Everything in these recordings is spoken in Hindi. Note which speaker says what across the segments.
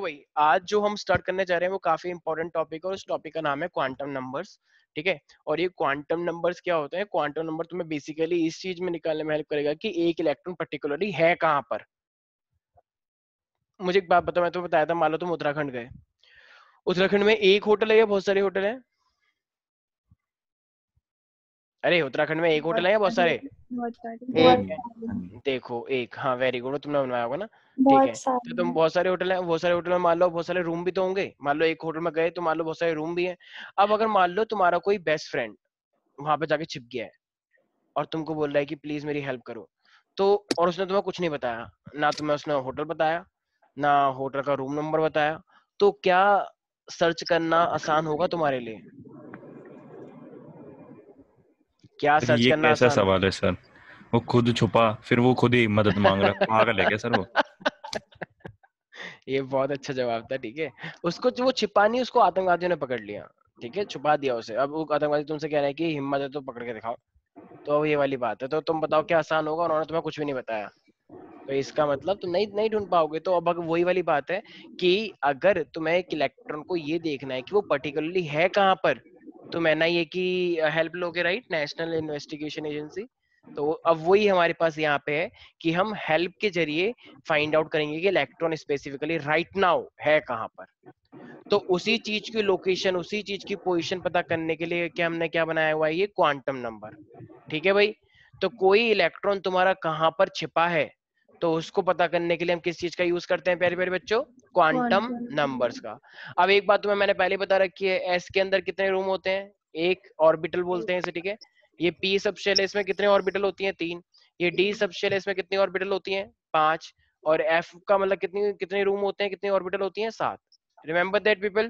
Speaker 1: भाई आज जो हम स्टार्ट करने जा रहे हैं वो काफी इंपॉर्टेंट टॉपिक है और उस टॉपिक का नाम है क्वांटम नंबर्स। ठीक है। और ये क्वांटम नंबर्स क्या होते हैं? क्वांटम नंबर तुम्हें बेसिकली इस चीज में निकालने में हेल्प करेगा कि एक इलेक्ट्रॉन पर्टिकुलरली है कहाँ पर। मुझे एक बात बताओ, मैं तुम्हें बताया था, मान लो तुम उत्तराखंड गए, उत्तराखंड में एक होटल है या बहुत सारे होटल हैं? अरे उत्तराखंड में एक होटल है या बहुत सारे? एक है। देखो एक, हाँ वेरी गुड, तुमने बनवाया होगा ना। ठीक है,
Speaker 2: बहुत
Speaker 1: तो तुम
Speaker 2: सारे।
Speaker 1: बहुत सारे होटल हैं, बहुत सारे होटल में मान लो बहुत सारे रूम भी तो होंगे। मान लो एक होटल में गए तो मान लो बहुत सारे रूम भी हैं। अब अगर मान लो तुम्हारा कोई बेस्ट फ्रेंड वहां पे जाके छिप गया है और तुमको बोल रहा है कि प्लीज मेरी हेल्प करो, तो और उसने तुम्हें कुछ नहीं बताया, ना तुम्हें उसने होटल बताया, ना होटल का रूम नंबर बताया, तो क्या सर्च करना आसान होगा तुम्हारे लिए? क्या
Speaker 3: सर
Speaker 1: सर्च
Speaker 3: ये
Speaker 1: करना
Speaker 3: कैसा
Speaker 1: आसान होगा?
Speaker 3: सवाल है सर? वो खुद छुपा, फिर वो खुद ही मदद मांग रहा है। पागल है क्या सर वो?
Speaker 1: ये बहुत अच्छा जवाब था। ठीक है, उसको जो वो छिपा नहीं, उसको आतंकवादियों ने पकड़ लिया। ठीक है, छुपा दिया उसे। अब वो आतंकवादी तुमसे कह रहे हैं कि हिम्मत है तो पकड़ के दिखाओ। तो अब ये वाली बात है, तो तुम बताओ क्या आसान होगा? उन्होंने तुम्हें कुछ भी नहीं बताया, तो इसका मतलब तुम नहीं नहीं ढूंढ पाओगे। तो अब वही वाली बात है कि अगर तुम्हें एक इलेक्ट्रॉन को ये देखना है कि वो पर्टिकुलरली है कहाँ पर, तो मैं ना ये कि हेल्प लोगे, राइट, नेशनल इन्वेस्टिगेशन एजेंसी। तो अब वही हमारे पास यहाँ पे है कि हम हेल्प के जरिए फाइंड आउट करेंगे कि इलेक्ट्रॉन स्पेसिफिकली राइट नाउ है कहाँ पर। तो उसी चीज की लोकेशन, उसी चीज की पोजीशन पता करने के लिए क्या हमने क्या बनाया हुआ है, ये क्वांटम नंबर। ठीक है भाई। तो कोई इलेक्ट्रॉन तुम्हारा कहाँ पर छिपा है, तो उसको पता करने के लिए हम किस चीज का यूज करते हैं प्यारे प्यारे बच्चों? क्वांटम नंबर्स का। अब एक बात तुम्हें मैंने पहले बता रखी है, एस के अंदर कितने रूम होते हैं? एक ऑर्बिटल बोलते हैं इसे। ठीक है, ये पी सब शेल है, इसमें कितने ऑर्बिटल होती हैं? 3। ये डी सब शेल है, इसमें कितनी ऑर्बिटल होती हैं? 5। और एफ का मतलब कितनी कितने रूम होते हैं, कितनी ऑर्बिटल होती हैं? 7। Remember that people.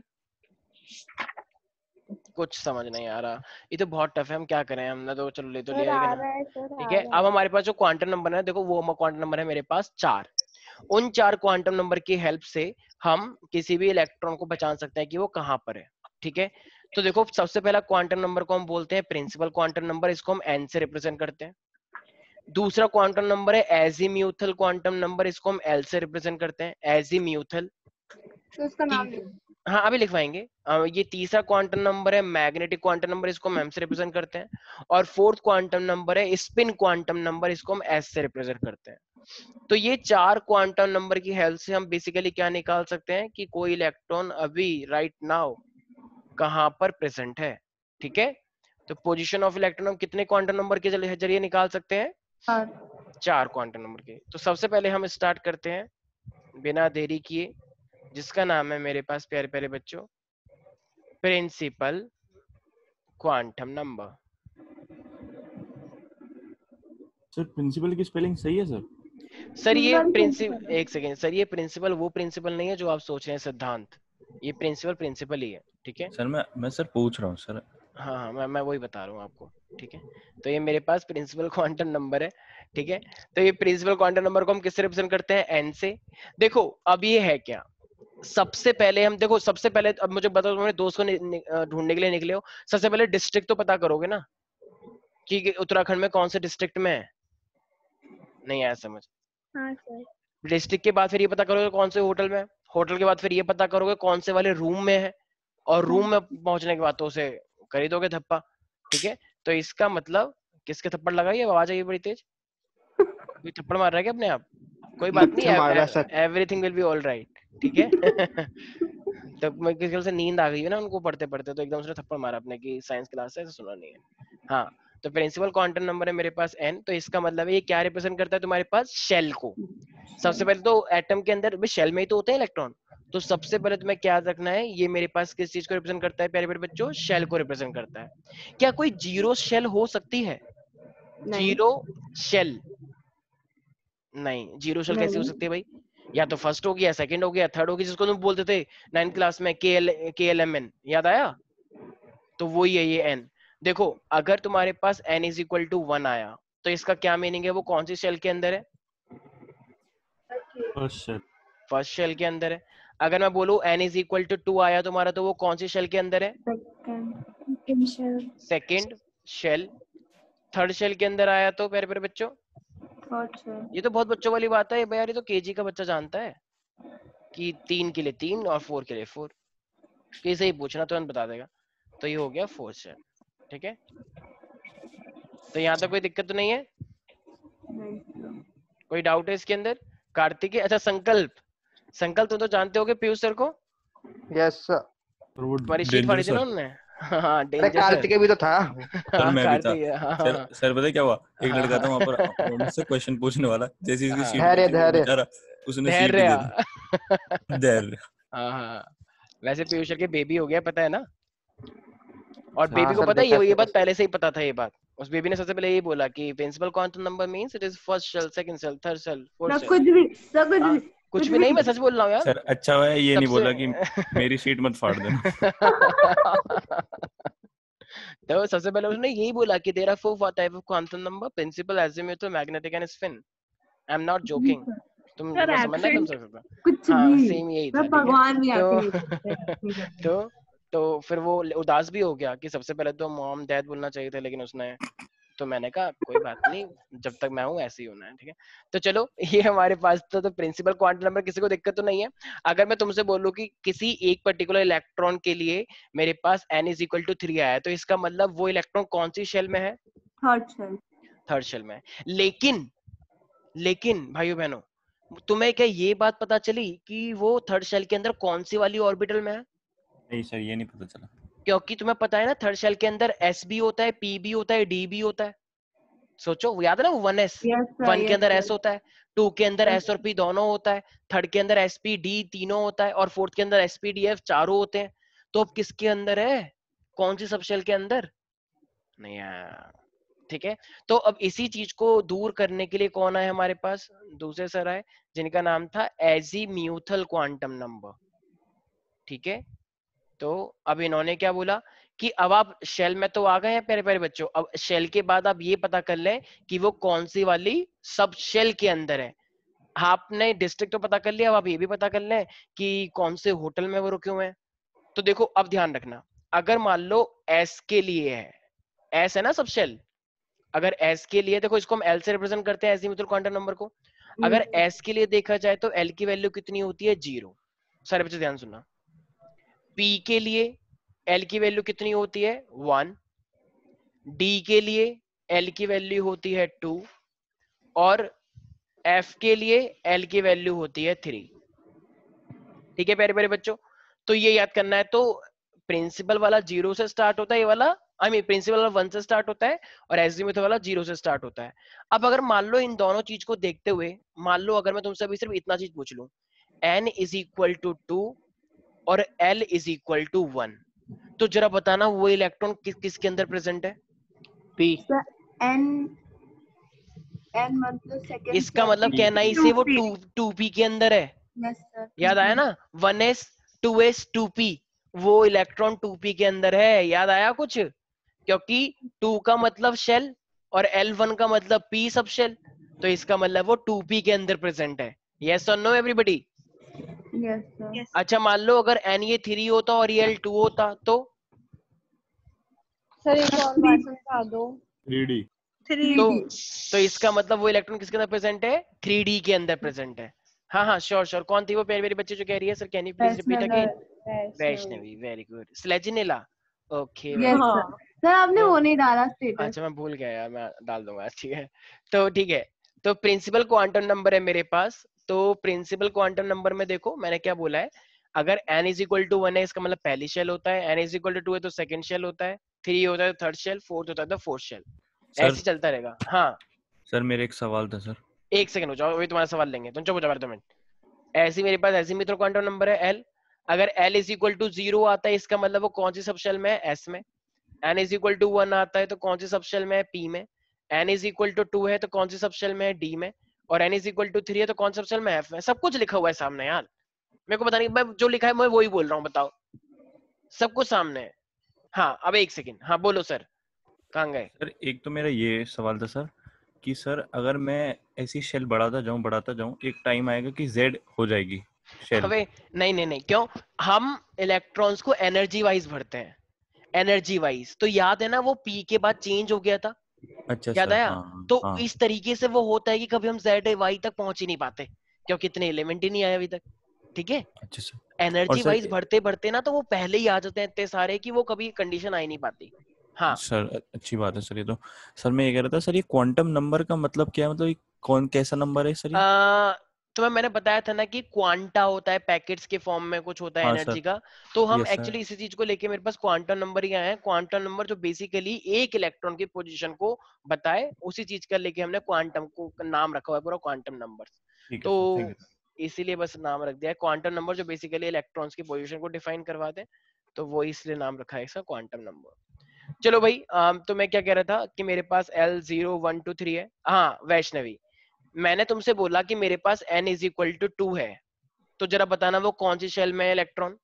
Speaker 1: कुछ समझ नहीं आ रहा, ये तो बहुत टफ है, हम क्या करें, हमने तो चलो ले तो
Speaker 2: सर
Speaker 1: लिया
Speaker 2: आ
Speaker 1: लेकिन।
Speaker 2: रहा है, सर
Speaker 1: ठीक
Speaker 2: आ
Speaker 1: है,
Speaker 2: रहा
Speaker 1: अब
Speaker 2: है।
Speaker 1: हमारे पास जो क्वांटम नंबर है, देखो वो क्वांटम नंबर है मेरे पास 4। उन 4 क्वांटम नंबर की हेल्प से हम किसी भी इलेक्ट्रॉन को पहचान सकते हैं कि वो कहाँ पर है। ठीक है, तो देखो सबसे पहला क्वांटम नंबर को हम बोलते हैं प्रिंसिपल क्वांटम नंबर, इसको हम एन से रिप्रेजेंट करते हैं। दूसरा क्वांटम नंबर है एजीम्यूथल क्वांटम नंबर, इसको हम एल से रिप्रेजेंट करते हैं, एजीम्यूथल।
Speaker 2: तो उसका नाम दो।
Speaker 1: हाँ अभी लिखवाएंगे। ये तीसरा क्वांटम नंबर है मैग्नेटिक क्वांटम नंबर, इसको हम एम से रिप्रेजेंट करते हैं। और फोर्थ क्वांटम नंबर है स्पिन क्वांटम नंबर, इसको हम एस से रिप्रेजेंट करते हैं। तो ये 4 क्वांटम नंबर की हेल्प से हम बेसिकली क्या निकाल सकते हैं कि कोई इलेक्ट्रॉन अभी राइट नाउ कहाँ पर प्रेजेंट है। ठीक है, तो पोजीशन ऑफ इलेक्ट्रॉन हम कितने क्वांटम नंबर के जरिए निकाल सकते हैं?
Speaker 2: और
Speaker 1: 4 क्वांटम नंबर के। तो सबसे पहले हम स्टार्ट करते हैं बिना देरी किए, जिसका नाम है मेरे पास प्यारे प्यारे बच्चों principal quantum number.
Speaker 4: Sir principal की स्पेलिंग सही है सर?
Speaker 1: सर ये
Speaker 2: प्रिंसिपल
Speaker 1: प्रिंसिपल, एक सेकेंड सर, ये प्रिंसिपल वो प्रिंसिपल नहीं है जो आप सोच रहे हैं सिद्धांत, ये प्रिंसिपल प्रिंसिपल ही है। ठीक है,
Speaker 3: सर मैं सर पूछ रहा हूँ सर।
Speaker 1: हाँ हाँ मैं वही बता रहा हूँ आपको। ठीक है, तो ये मेरे पास प्रिंसिपल क्वांटम नंबर है। ठीक है, तो ये प्रिंसिपल क्वांटम नंबर को हम किससे रिप्रेजेंट करते हैं? एन से। देखो अब ये है क्या, सबसे पहले हम देखो, सबसे पहले अब मुझे बताओ, तुम्हारे दोस्त को ढूंढने के लिए निकले हो, सबसे पहले डिस्ट्रिक्ट तो पता करोगे ना कि उत्तराखंड में कौन से डिस्ट्रिक्ट में है? नहीं आया समझ?
Speaker 2: हाँ सर।
Speaker 1: डिस्ट्रिक्ट के बाद फिर ये पता करोगे कौन से होटल में है, होटल के बाद फिर ये पता करोगे कौन से वाले रूम में है, और रूम में पहुंचने के बाद तो उसे कर ही दोगे धप्पा। ठीक है, तो इसका मतलब किसके थप्पड़ लगाई है? आवाज आई बड़ी तेज, कोई थप्पड़ मार रहा है क्या अपने आप? कोई बात नहीं,
Speaker 5: मुझसे मार रहा है sir.
Speaker 1: Everything will be all right. ठीक है तो मैं किसी से नींद आ गई है ना उनको पढ़ते पढ़ते, तो एकदम से थप्पड़ मारा अपने की, साइंस क्लास है, सुना नहीं है। हाँ, तो प्रिंसिपल क्वांटम नंबर है मेरे पास n, तो इसका मतलब है ये क्या रिप्रेजेंट करता है तुम्हारे पास? शेल को। सबसे पहले तो एटम के अंदर शेल में ही तो होते हैं इलेक्ट्रॉन, तो सबसे पहले तुम्हें क्या रखना है, ये मेरे पास किस चीज को रिप्रेजेंट करता है प्यारे प्यारे बच्चों? शेल को रिप्रेजेंट करता है। क्या कोई जीरो शेल हो सकती है?
Speaker 2: नहीं
Speaker 1: जीरो शेल? नहीं, जीरो शेल कैसी हो
Speaker 2: नहीं।
Speaker 1: सकती है भाई? या तो फर्स्ट होगी, या सेकंड होगी, या थर्ड होगी, जिसको तुम बोलते थे 9th क्लास में के एल एम एन, याद आया? तो वही है ये एन। देखो अगर तुम्हारे पास n इज इक्वल टू 1 आया, तो इसका क्या मीनिंग है? वो कौन सी शेल के अंदर है?
Speaker 4: First sir.
Speaker 1: फर्स्ट शेल के अंदर है। अगर मैं बोलूं n इज इक्वल टू 2 आया तुम्हारा, तो वो कौन सी शेल के अंदर है?
Speaker 2: Second.
Speaker 1: Second shell. Third shell के अंदर आया तो प्यारे प्यारे बच्चों,
Speaker 2: थर्ड सर।
Speaker 1: ये तो बहुत बच्चों वाली बात है भाई यार, ये तो केजी का बच्चा जानता है। कि 3 के लिए 3 और 4 के लिए 4, कैसे ही पूछना तुरंत बता देगा। तो ये हो गया 4th शेल, ठीक है। तो यहाँ तक कोई दिक्कत तो नहीं है,
Speaker 2: नहीं
Speaker 1: कोई डाउट है इसके अंदर? कार्तिकेय, अच्छा संकल्प, संकल्प तुम तो जानते होगे पीयूष सर को,
Speaker 5: यस सर।
Speaker 4: सर वो
Speaker 1: तुम्हारी शीट
Speaker 3: डेंजर
Speaker 1: फाड़ी थी ना
Speaker 3: सर।
Speaker 1: उन्होंने। हाँ
Speaker 5: अरे
Speaker 1: डेंजर सर।
Speaker 5: कार्तिकेय भी तो था।
Speaker 3: सर
Speaker 1: हाँ
Speaker 3: मैं भी था।
Speaker 1: कार्तिकेय, हाँ
Speaker 3: सर
Speaker 1: हाँ
Speaker 3: सर पता है क्या हुआ, एक लड़का था वहां पर
Speaker 1: हाँ
Speaker 3: वो मुझसे क्वेश्चन पूछने वाला, जैसे इसकी
Speaker 1: हाँ।
Speaker 3: सीट
Speaker 5: धैर्य
Speaker 3: मिलती वो
Speaker 5: धैर्य।
Speaker 3: बेचारा उसने सीट ही
Speaker 1: धैर्य।
Speaker 3: दे दी। धैर्य।
Speaker 1: हाँ हाँ, वैसे पीयूष सर के बेबी हो गया पता है ना, और बेबी
Speaker 5: हाँ
Speaker 1: को
Speaker 5: सर
Speaker 1: पता है
Speaker 5: देखा
Speaker 1: ये बात
Speaker 5: स्टेटस।
Speaker 1: पहले से ही पता था। ये बात उस बेबी ने सबसे पहले यही बोला कि principal quantum number means it is first shell, second shell, third shell, fourth
Speaker 2: सब
Speaker 1: शेल।
Speaker 2: कुछ भी, सब कुछ
Speaker 1: हाँ
Speaker 2: भी,
Speaker 1: कुछ भी नहीं, मैं सच बोल रहा हूँ यार।
Speaker 3: सर अच्छा हुआ है ये नहीं
Speaker 1: सबसे
Speaker 3: बोला कि मेरी सीट मत फाड़ देना।
Speaker 1: तो सबसे पहले उसने यही बोला कि there are 4 type of quantum number, principal, azimuth, magnetic and spin. I am not joking, तुम
Speaker 2: सर
Speaker 1: मैं समझना तुम
Speaker 2: एब्सेंट
Speaker 1: सकते हो।
Speaker 2: कुछ
Speaker 1: हाँ
Speaker 2: भी,
Speaker 1: सेम यही था,
Speaker 2: मैं
Speaker 1: ठीक है।
Speaker 2: भगवान भी आके नहीं
Speaker 1: तो
Speaker 2: सकते नहीं करते।
Speaker 1: तो फिर वो उदास भी हो गया कि सबसे पहले तो मॉम डैड बोलना चाहिए था, लेकिन उसने, तो मैंने कहा कोई बात नहीं, जब तक मैं हूँ ऐसे ही होना है, ठीक है। तो चलो ये हमारे पास तो प्रिंसिपल क्वांटम नंबर, किसी को दिक्कत तो नहीं है। अगर मैं तुमसे बोलूं कि किसी एक पर्टिकुलर इलेक्ट्रॉन के लिए मेरे पास n इज इक्वल टू 3 आया है, तो इसका मतलब वो इलेक्ट्रॉन कौन सी शेल में है?
Speaker 2: Third shell.
Speaker 1: थर्ड शेल में। लेकिन भाइयों बहनों, तुम्हें क्या ये बात पता चली कि वो थर्ड शेल के अंदर कौन सी वाली ऑर्बिटल में है?
Speaker 3: नहीं सर ये नहीं पता चला।
Speaker 1: क्योंकि तुम्हें पता है ना थर्ड शेल के अंदर s भी होता है, p भी होता है, d भी होता है। सोचो, याद है ना, 1s,
Speaker 2: यस सर,
Speaker 1: 1 के
Speaker 2: यस
Speaker 1: अंदर
Speaker 2: सर,
Speaker 1: s होता है, 2 के अंदर
Speaker 2: यस
Speaker 1: s और p दोनों होता है, थर्ड के अंदर sp d तीनों होता है, और फोर्थ के अंदर sp d f चारों होते हैं। तो अब किसके अंदर है, कौन सी सबशेल के अंदर? नहीं यार, ठीक है। तो अब इसी चीज को दूर करने के लिए कौन आए हमारे पास? दूसरे सर आए, जिनका नाम था एजीम्यूथल क्वांटम नंबर, ठीक है। तो अब इन्होंने क्या बोला कि अब आप शेल में तो आ गए हैं प्यारे प्यारे बच्चों, अब शेल के बाद आप ये पता कर लें कि वो कौन सी वाली सब शेल के अंदर है। आपने डिस्ट्रिक्ट तो पता कर लिया, अब आप ये भी पता कर लें कि कौन से होटल में वो रुके हुए हैं। तो देखो अब ध्यान रखना, अगर मान लो एस के लिए है, एस है ना सब शेल, अगर एस के लिए, देखो इसको हम एल से रिप्रेजेंट करते हैं एजीमुथल क्वांटम नंबर को। अगर एस के लिए देखा जाए तो एल की वैल्यू कितनी होती है? 0। सारे बच्चे ध्यान सुनना। P के लिए L की वैल्यू कितनी होती है? 1। D के लिए L की वैल्यू होती है 2, और F के लिए L की वैल्यू होती है 3। ठीक है प्यारे प्यारे बच्चों, तो ये याद करना है। तो प्रिंसिपल वाला 0 से स्टार्ट होता है, ये वाला प्रिंसिपल वाला 1 से स्टार्ट होता है, और एजीमुथ वाला 0 से स्टार्ट होता है। अब अगर मान लो इन दोनों चीज को देखते हुए, मान लो अगर मैं तुमसे अभी सिर्फ इतना चीज पूछ लूं, n इज इक्वल टू 2 और L इज इक्वल टू 1, तो जरा बताना वो इलेक्ट्रॉन किसके अंदर प्रेजेंट है?
Speaker 5: पी।
Speaker 2: सर एन, एन मतलब सेकंड
Speaker 1: इसका मतलब कहना ही से वो 2p के अंदर है।
Speaker 2: यस सर,
Speaker 1: याद आया ना, 1s 2s 2p, वो इलेक्ट्रॉन 2p के अंदर है। याद आया कुछ? क्योंकि 2 का मतलब शेल और L1 का मतलब p सब शेल, तो इसका मतलब वो 2p के अंदर प्रेजेंट है। यस और नो एवरीबॉडी?
Speaker 2: Yes sir.
Speaker 1: अच्छा मान लो अगर n ये 3 होता और ये L2 होता, तो
Speaker 6: सर एक और बार समझा दो।
Speaker 4: 3D।
Speaker 1: तो इसका मतलब वो इलेक्ट्रॉन किसके अंदर प्रेजेंट है? 3D के अंदर प्रेजेंट है। हाँ हाँ श्योर श्योर। कौन थी वो प्यारी प्यारी बच्चे जो कह रही है? Sir can you please repeat again? Vaishnavi, very good. स्लेजिनेला, ओके
Speaker 2: यस
Speaker 6: हाँ।
Speaker 2: सर। सर आपने
Speaker 1: तो
Speaker 2: वो नहीं डाला स्टेटस।
Speaker 1: अच्छा मैं भूल गया यार, मैं डाल दूंगा, ठीक है। तो ठीक है, तो प्रिंसिपल क्वांटम नंबर है मेरे पास। तो प्रिंसिपल क्वांटम नंबर में देखो मैंने क्या बोला है, अगर n इज इक्वल टू 1 है इसका मतलब पहली शेल होता है, n इज इक्वल टू 2 है तो सेकंड शेल होता है, 3 होता है तो थर्ड शेल, 4 होता है तो फोर्थ शेल,
Speaker 3: सर
Speaker 1: ऐसे चलता रहेगा। हाँ
Speaker 3: सर मेरे एक सवाल था सर।
Speaker 1: एक सेकंड हो जाओ, वही तुम्हारा सवाल लेंगे, तुम चुप हो जाओ 2 मिनट। ऐसे मेरे पास एजीमुथल क्वांटम नंबर है L, अगर L इज इक्वल टू 0 आता है इसका मतलब वो कौन सी सब शेल में है? S में। n इज इक्वल टू 1 आता है तो कौन सी सब शेल में है? P में। n इज इक्वल टू 2 है तो कौन सी सब शेल में है? D में। और n इज इक्वल टू 3 है तो कौन सा सब शेल में? F में। सब कुछ लिखा हुआ है सामने यार, मेरे को पता नहीं, मैं जो लिखा है मैं वही बोल रहा हूँ, बताओ। सब कुछ सामने है। हाँ अब एक सेकंड, हाँ बोलो सर, कहाँ गए?
Speaker 3: सर एक तो मेरा ये सवाल था सर कि सर अगर मैं ऐसी शेल बढ़ाता जाऊं एक टाइम आएगा कि Z हो जाएगी शेल।
Speaker 1: अबे नहीं नहीं नहीं, क्यों? हम इलेक्ट्रॉन्स को एनर्जी वाइज भरते हैं, एनर्जी वाइज। तो याद है ना वो P के बाद चेंज हो गया था,
Speaker 3: अच्छा
Speaker 1: याद
Speaker 3: सर
Speaker 1: आया?
Speaker 3: हाँ
Speaker 1: तो
Speaker 3: हाँ।
Speaker 1: इस तरीके से वो होता है कि कभी हम Z Y तक पहुंच ही नहीं पाते, क्योंकि इतने एलिमेंट ही नहीं आए अभी तक। ठीक है।
Speaker 3: अच्छा सर।
Speaker 1: एनर्जी
Speaker 3: सर,
Speaker 1: वाइज बढ़ते बढ़ते ना तो वो पहले ही आ जाते हैं इतने सारे कि वो कभी कंडीशन आ ही नहीं पाती। हाँ
Speaker 3: सर अच्छी बात है सर ये तो। सर मैं ये कह रहा था सर, ये क्वांटम नंबर का मतलब क्या है? मतलब ये कौन कैसा नंबर है सर ये?
Speaker 1: तुम्हें मैंने बताया था ना कि क्वांटा होता है, पैकेट्स के फॉर्म में कुछ होता है
Speaker 3: हाँ
Speaker 1: एनर्जी
Speaker 3: सर।
Speaker 1: का। तो हम
Speaker 3: यस सर।
Speaker 1: एक्चुअली इसी चीज को लेके मेरे पास क्वांटम नंबर ही आया है। क्वांटम नंबर जो बेसिकली एक इलेक्ट्रॉन की पोजीशन को बताए, उसी चीज का लेके हमने क्वांटम को नाम रखा हुआ है पूरा क्वांटम नंबर।
Speaker 3: ठीक है
Speaker 1: तो
Speaker 3: सर, थैंक यू।
Speaker 1: इसीलिए बस नाम रख दिया है क्वांटम नंबर, जो बेसिकली इलेक्ट्रॉन्स की पोजीशन को डिफाइन करवाते हैं। तो वो इसलिए नाम रखा है इसका क्वांटम नंबर। चलो भाई, तो मैं क्या कह रहा था कि मेरे पास L0 1 2 3 है। हाँ वैष्णवी, मैंने तुमसे बोला कि मेरे पास n इज इक्वल टू 2 है, तो जरा बताना वो कौन सी शेल में है इलेक्ट्रॉन?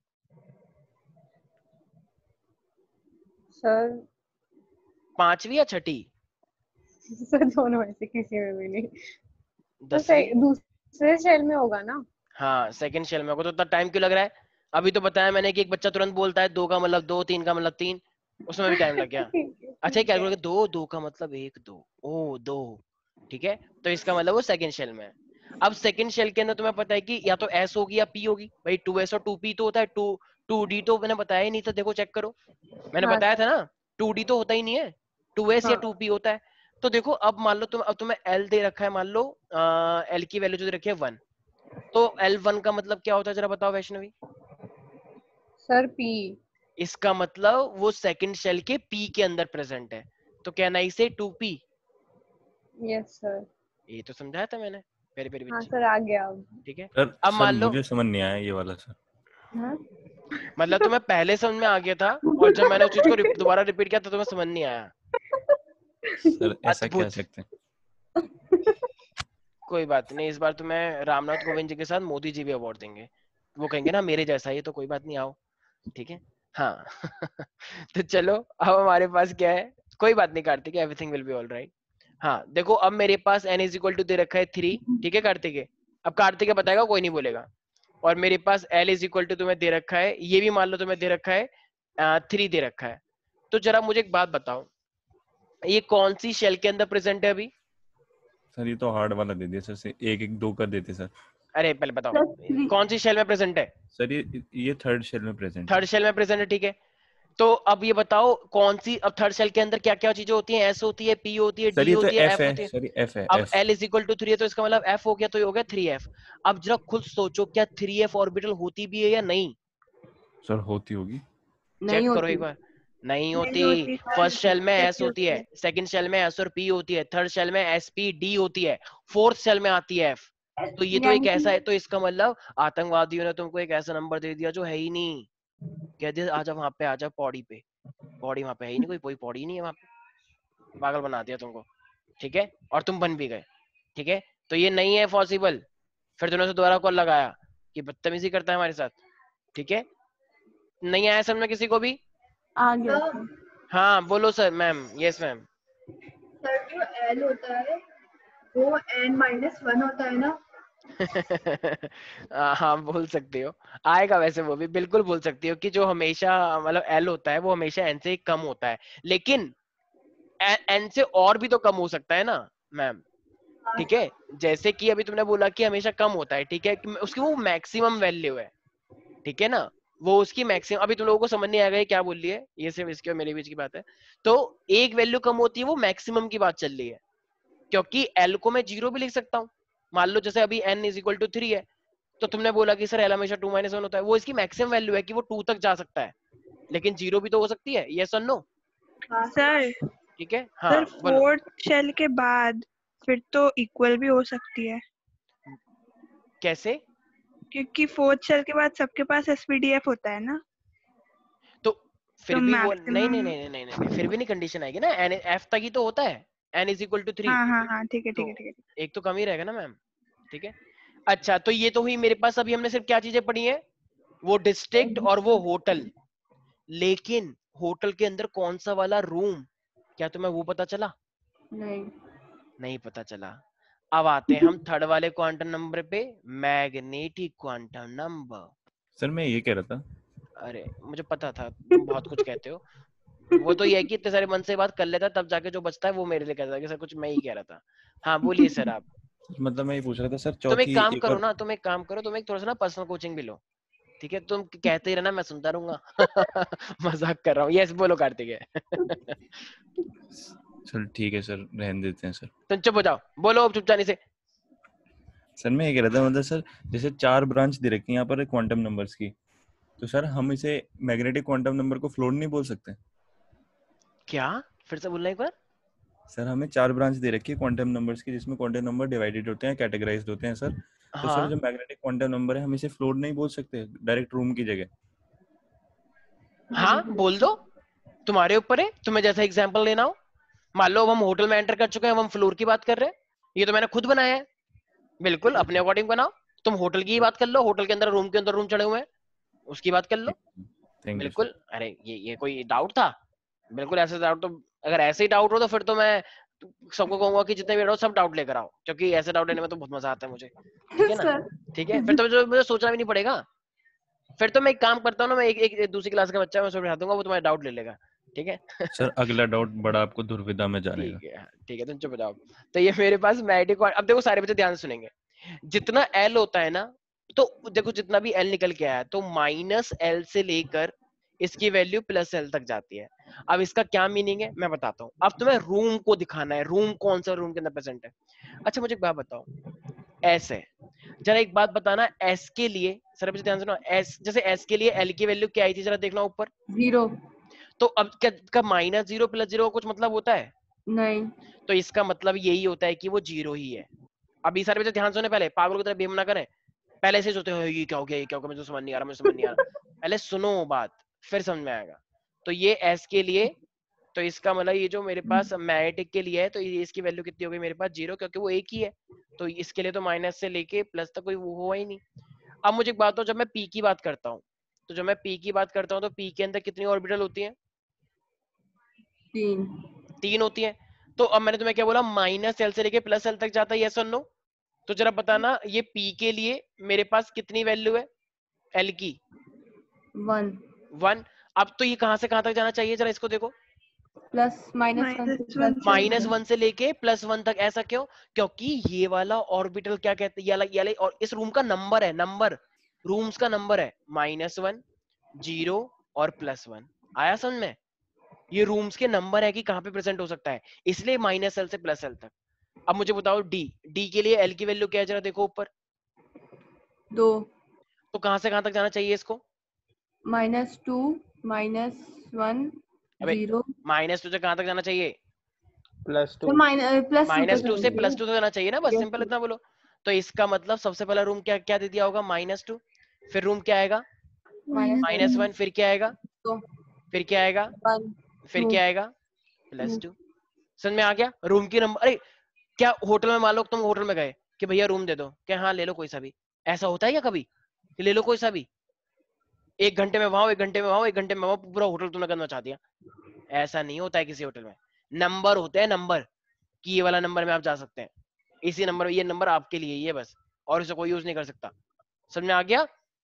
Speaker 6: सर
Speaker 1: 5वीं या 6ठी?
Speaker 6: सर दोनों में से किसी में भी नहीं। तो
Speaker 1: 10वीं?
Speaker 6: दूसरे शेल में होगा ना?
Speaker 1: हाँ सेकंड शेल में होगा। तो इतना टाइम क्यों लग रहा है? अभी तो बताया मैंने कि एक बच्चा तुरंत बोलता है 2 का मतलब 2, 3 का मतलब 3, उसमें भी टाइम लग गया। अच्छा
Speaker 6: ठीक है।
Speaker 1: कैलकुलेट 2, 2 का मतलब 1 2, ओ 2, ठीक है। तो इसका मतलब वो सेकंड शेल में है। अब सेकंड शेल के अंदर तुम्हें पता है कि या तो S होगी या P होगी। भाई 2S और 2P तो होता है, 2D तो मैंने बताया ही नहीं था, देखो चेक करो, मैंने
Speaker 6: हाँ
Speaker 1: बताया
Speaker 6: सर।
Speaker 1: था ना 2D तो होता ही नहीं है, 2S या
Speaker 6: हाँ
Speaker 1: 2P होता है। तो देखो अब मान लो अब तुम्हें L दे रखा है, मान लो L की वैल्यू जो दे रखी है 1, तो L1 का मतलब क्या होता है जरा बताओ वैष्णवी?
Speaker 6: Sir P.
Speaker 1: इसका मतलब वो सेकंड शेल के P के अंदर प्रेजेंट है, तो कहना इसे 2P।
Speaker 6: Yes sir.
Speaker 1: ये तो समझाया था मैंने, प्यारी प्यारी
Speaker 6: हाँ
Speaker 1: बच्ची,
Speaker 6: सर आ गया अब।
Speaker 1: ठीक है।
Speaker 3: सर
Speaker 1: अब
Speaker 3: सर
Speaker 1: मान लो,
Speaker 3: मुझे समझ नहीं आया ये वाला सर।
Speaker 6: हाँ?
Speaker 1: मतलब तुम्हें पहले समझ में आ गया था और जब मैंने उस चीज को दोबारा रिपीट किया तो तुम्हें समझ नहीं आया।
Speaker 3: सर ऐसा कह
Speaker 1: अद्भुत।
Speaker 3: सकते हैं।
Speaker 1: कोई बात नहीं, इस बार तुम्हें रामनाथ कोविंद जी के साथ मोदी जी भी अवार्ड देंगे, वो कहेंगे ना मेरे जैसा ही, तो कोई बात नहीं, आओ, ठीक है। हाँ तो चलो, अब हमारे पास क्या है, कोई बात नहीं Kartik, everything will be all right. हाँ देखो, अब मेरे पास n इज इक्वल टू दे रखा है 3, ठीक है कार्तिक? अब कार्तिक बताएगा, कोई नहीं बोलेगा। और मेरे पास L इज इक्वल टू तुम्हें दे रखा है, ये भी मान लो तुम्हें दे रखा है 3 दे रखा है। तो जरा मुझे एक बात बताओ, ये कौन सी शेल के अंदर प्रेजेंट है अभी?
Speaker 3: सर ये तो हार्ड वाला दे दिया सर से, 1 1 2 कर देते सर।
Speaker 1: अरे पहले बताओ
Speaker 2: प्लस 3।
Speaker 1: कौन सी शेल में प्रेजेंट है?
Speaker 3: सर ये थर्ड शेल में प्रेजेंट
Speaker 1: थर्ड
Speaker 3: है।
Speaker 1: शेल में प्रेजेंट है, ठीक है। तो अब ये बताओ कौन सी, अब थर्ड शेल के अंदर क्या क्या चीजें होती हैं? एस होती है, पी होती है,
Speaker 3: सर
Speaker 1: डी
Speaker 3: ये तो
Speaker 1: होती है,
Speaker 3: एफ
Speaker 1: एफ
Speaker 3: है
Speaker 1: होती है।
Speaker 3: सर, ये एफ है
Speaker 1: अब
Speaker 3: F.
Speaker 1: L is equal to 3 है, तो इसका मतलब F हो गया, तो ये हो गया 3F। अब जरा खुद सोचो, क्या 3F ऑर्बिटल होती भी है या नहीं?
Speaker 3: सर होती होगी।
Speaker 1: चेक
Speaker 2: नहीं
Speaker 1: करो
Speaker 2: होती।
Speaker 1: एक बार। नहीं
Speaker 6: नहीं
Speaker 1: होती।
Speaker 6: होती
Speaker 1: फर्स्ट
Speaker 6: सर।
Speaker 1: शेल में S
Speaker 6: कैसी
Speaker 1: होती
Speaker 6: होती
Speaker 1: है,
Speaker 6: है?
Speaker 1: सेकंड शेल में S और P होती है, थर्ड शेल में S P D होती है, फोर्थ शेल में आती है F। तो ये तो एक
Speaker 2: यानी कि
Speaker 1: ऐसा है, तो इसका मतलब आतंकवादियों ने तुमको एक ऐसा नंबर दे दिया जो है ही नहीं। कह दिया आजा वहां पे, आजा पौड़ी पे, पौड़ी वहां पे है ही नहीं, कोई पौड़ी नहीं है वहां पे, पागल बना दिया तुमको, ठीक है। और तुम बन भी गए, ठीक है। तो ये नहीं है पॉसिबल। फिर तुमने दोबारा कॉल लगाया कि बदतमीजी करता है हमारे साथ, ठीक है। नहीं आया समझ में किसी को भी?
Speaker 2: आ गया सर।
Speaker 1: हाँ बोलो sir, ma'am, yes ma'am.
Speaker 2: Sir जो L होता है वो n-1 होता है ना?
Speaker 1: हाँ बोल सकते हो, आएगा वैसे वो भी, बिल्कुल बोल सकती हो कि जो हमेशा मतलब एल होता है वो हमेशा एन से कम होता है, लेकिन एन से और भी तो कम हो सकता है ना मैम, ठीक है। जैसे कि अभी तुमने बोला कि हमेशा कम होता है, ठीक है, कि उसकी वो मैक्सिमम वैल्यू है, ठीक है ना, वो उसकी मैक्सिमम, अभी तुम लोगों को समझ नहीं आएगा ये क्या बोल रही है, ये सिर्फ इसके और मेरे बीच की बात है। तो एक वैल्यू कम होती है, वो मैक्सिमम की बात चल रही है, क्योंकि एल को मैं 0 भी लिख सकता हूँ। मान लो जैसे अभी n इज इक्वल टू 3 है, तो तुमने बोला कि सर एल हमेशा 2 - 1 होता है, वो इसकी मैक्सिमम वैल्यू है कि वो 2 तक जा सकता है, लेकिन 0 भी तो हो सकती है, यस और नो?
Speaker 2: हाँ
Speaker 7: सर
Speaker 1: ठीक है,
Speaker 7: सर
Speaker 1: हाँ बोलो।
Speaker 7: फोर्थ शेल के बाद फिर तो इक्वल भी हो सकती है,
Speaker 1: कैसे?
Speaker 7: क्योंकि फोर्थ शेल के बाद सबके पास एसपीडीएफ होता है ना,
Speaker 1: तो फिर
Speaker 7: तो
Speaker 1: भी वो नहीं नहीं
Speaker 7: मैक्सिमम।
Speaker 1: नहीं नहीं नहीं नहीं, फिर भी नहीं कंडीशन आएगी ना, एन एफ तक ही तो होता है, n इज इक्वल टू 3,
Speaker 7: हाँ हाँ हाँ ठीक है
Speaker 1: तो
Speaker 7: ठीक है ठीक है।
Speaker 1: एक तो कम ही रहेगा ना मैम, ठीक है। अच्छा तो ये तो हुई मेरे पास, अभी हमने सिर्फ क्या चीजें पढ़ी है, वो डिस्ट्रिक्ट और वो होटल, लेकिन होटल के अंदर कौन सा वाला रूम, क्या तुम्हें वो पता चला?
Speaker 2: नहीं।
Speaker 1: नहीं पता चला। अब आते हैं हम थर्ड वाले क्वांटम नंबर पे, मैग्नेटिक क्वांटम नंबर।
Speaker 3: सर मैं ये कह रहा था।
Speaker 1: अरे मुझे पता था तुम बहुत कुछ कहते हो, वो तो ये है कि इतने सारे मन से बात कर लेता तब जाके जो बचता है वो मेरे लिए कहता है कि सर कुछ मैं ही कह रहा था। हाँ बोलिए सर आप।
Speaker 3: मतलब मैं ये पूछ रहा था सर,
Speaker 1: तुम एक
Speaker 3: चौथी
Speaker 1: काम
Speaker 3: एक
Speaker 1: करो
Speaker 3: और
Speaker 1: ना, तुम एक काम करो, तुम एक थोड़ा सा ना पर्सनल कोचिंग भी लो, ठीक है? तुम कहते ही रहना, मैं सुनता रहूंगा। मजाक कर रहा हूँ। यस बोलो कार्तिक है।
Speaker 3: चल ठीक है सर, रहने देते हैं सर।
Speaker 1: तुम चुप हो जाओ, बोलो अब चुपचानी से।
Speaker 3: सर मैं ये कह रहा था, मतलब सर जैसे 4 ब्रांच दे रखी है यहाँ पर क्वांटम नंबर्स की, तो सर हम इसे मैग्नेटिक क्वांटम नंबर को फ्लोट नहीं बोल सकते?
Speaker 1: क्या? फिर से बोलना एक बार।
Speaker 3: सर हमें 4 ब्रांच दे रखी है क्वांटम नंबर्स की, जिसमें क्वांटम नंबर डिवाइडेड होते हैं, कैटेगराइज्ड होते हैं सर। तो सर
Speaker 1: हाँ
Speaker 3: जो मैग्नेटिक क्वांटम नंबर है, हम इसे फ्लोट नहीं बोल सकते डायरेक्ट रूम की जगह?
Speaker 1: हाँ बोल दो, तुम्हारे ऊपर है, तुम्हें जैसा एग्जाम्पल लेना हो। मान लो अब हम होटल में एंटर कर चुके हैं, अब हम फ्लोर की बात कर रहे हैं, ये तो मैंने खुद बनाया है। बिल्कुल अपने अकॉर्डिंग बनाओ। तुम होटल की ही बात कर लो, होटल के अंदर रूम के अंदर रूम चढ़े हुए हैं, उसकी बात कर लो।
Speaker 3: Thank you sir.
Speaker 1: बिल्कुल। अरे ये कोई डाउट था? बिल्कुल ऐसे डाउट तो, अगर ऐसे ही डाउट हो तो फिर तो मैं सबको कहूंगा कि जितने भी डाउट सब डाउट लेकर आओ, क्योंकि ऐसे डाउट लेने में तो बहुत मजा आता है मुझे। ठीक है ना?
Speaker 2: सर
Speaker 1: ठीक है, फिर तो मुझे सोचना भी नहीं पड़ेगा। फिर तो मैं एक काम करता हूँ ना, मैं एक दूसरी क्लास का बच्चा मैं उसको बिठा दूंगा, वो तुम्हारा डाउट ले लेगा। ठीक है?
Speaker 3: सर अगला डाउट बड़ा आपको दुर्विधा में जानेगा।
Speaker 1: ठीक है, ठीक है, तुम चुप हो जाओ। तो ये मेरे पास मैग्नेटिक, अब देखो सारे बच्चे ध्यान से सुनेंगे। जितना एल होता है ना, तो देखो जितना भी एल निकल के आया, तो माइनस एल से लेकर इसकी वैल्यू प्लस एल तक जाती है। अब इसका क्या मीनिंग है मैं बताता हूँ। अब तुम्हें रूम को दिखाना है, रूम कौन सा रूम के अंदर प्रेजेंट है। अच्छा मुझे एक बात बताओ, एस है, जरा एक बात बताना, एस के लिए सर मुझे ध्यान सुनो, एस जैसे एस के लिए एल की वैल्यू क्या आई थी, जरा देखना ऊपर।
Speaker 6: 0
Speaker 1: तो अब क्या माइनस 0 प्लस 0 का कुछ मतलब होता है?
Speaker 6: नहीं।
Speaker 1: तो इसका मतलब यही होता है कि वो 0 ही है। अब ये सारे बच्चे ध्यान सुने, पहले पागल की तरह बिहेव ना करें। पहले से सोचते हो ये क्या हो गया, ये क्या हो गया, मुझे समझ नहीं आ रहा, मुझे समझ नहीं आ रहा। पहले सुनो बात, फिर समझ में आएगा। तो ये एस के लिए, तो इसका मतलब ये जो मेरे पास मैग्नेटिक के लिए है, तो ये इसकी वैल्यू कितनी हो गई मेरे पास 0, क्योंकि वो एक ही है। तो इसके लिए तो माइनस से लेके प्लस तक कोई वो हुआ ही नहीं। अब मुझे एक बात हो, जब मैं पी की बात करता हूँ, तो जब मैं पी की बात करता हूँ, तो पी के अंदर कितनी ऑर्बिटल होती है?
Speaker 6: 3
Speaker 1: 3 होती है। तो अब मैंने तुम्हें क्या बोला, माइनस एल से लेके प्लस एल तक जाता है, यस और नो? तो जरा बताना ये पी के लिए मेरे पास कितनी वैल्यू है एल की?
Speaker 6: 1
Speaker 1: 1। अब तो ये कहां से कहां तक जाना चाहिए, जरा इसको देखो।
Speaker 6: प्लस माइनस 1
Speaker 7: माइनस
Speaker 6: से
Speaker 7: वन
Speaker 6: प्लस
Speaker 7: से
Speaker 1: माइनस 1 से लेके प्लस 1 तक, ऐसा क्यों? क्योंकि ये वाला ऑर्बिटल क्या कहते हैं, ये वाला और इस रूम का नंबर है, नंबर रूम्स का नंबर है -1, 0 और +1। आया समझ में? ये रूम्स के नंबर है कि कहां पे प्रेजेंट हो सकता है, इसलिए माइनस एल से प्लस एल तक। अब मुझे बताओ डी, डी के लिए एल की वैल्यू क्या है, जरा देखो ऊपर।
Speaker 6: 2
Speaker 1: तो कहां से कहां तक जाना चाहिए इसको?
Speaker 6: -2 -1
Speaker 1: अबे
Speaker 6: 0
Speaker 1: -2 से कहां तक जाना चाहिए?
Speaker 5: +2
Speaker 6: तो प्लस 2
Speaker 1: -2 से
Speaker 6: तक
Speaker 1: +2 तक जाना चाहिए ना, बस
Speaker 6: Yes,
Speaker 1: सिंपल इतना बोलो। तो इसका मतलब सबसे पहला रूम क्या क्या दे दिया होगा, -2। फिर रूम क्या आएगा, -1। फिर क्या आएगा,
Speaker 6: 2
Speaker 1: फिर क्या आएगा,
Speaker 6: 1
Speaker 1: फिर
Speaker 6: 2
Speaker 1: क्या आएगा, +2। समझ में आ गया? रूम की नंबर, अरे क्या होटल में मान लो तुम होटल में गए कि भैया रूम दे दो, क्या हाँ ले लो कोई सा भी, ऐसा होता है क्या कभी कि ले लो कोई सा भी? 1 घंटे में वहां, 1 घंटे में वहां, 1 घंटे में वहां, पूरा होटल तुमने करना चाह दिया। ऐसा नहीं होता है किसी होटल में। नंबर होते हैं, नंबर कि ये वाला नंबर में आप जा सकते हैं, इसी नंबर, ये नंबर आपके लिए ही है बस, और इसे कोई यूज नहीं कर सकता। समझ में आ गया?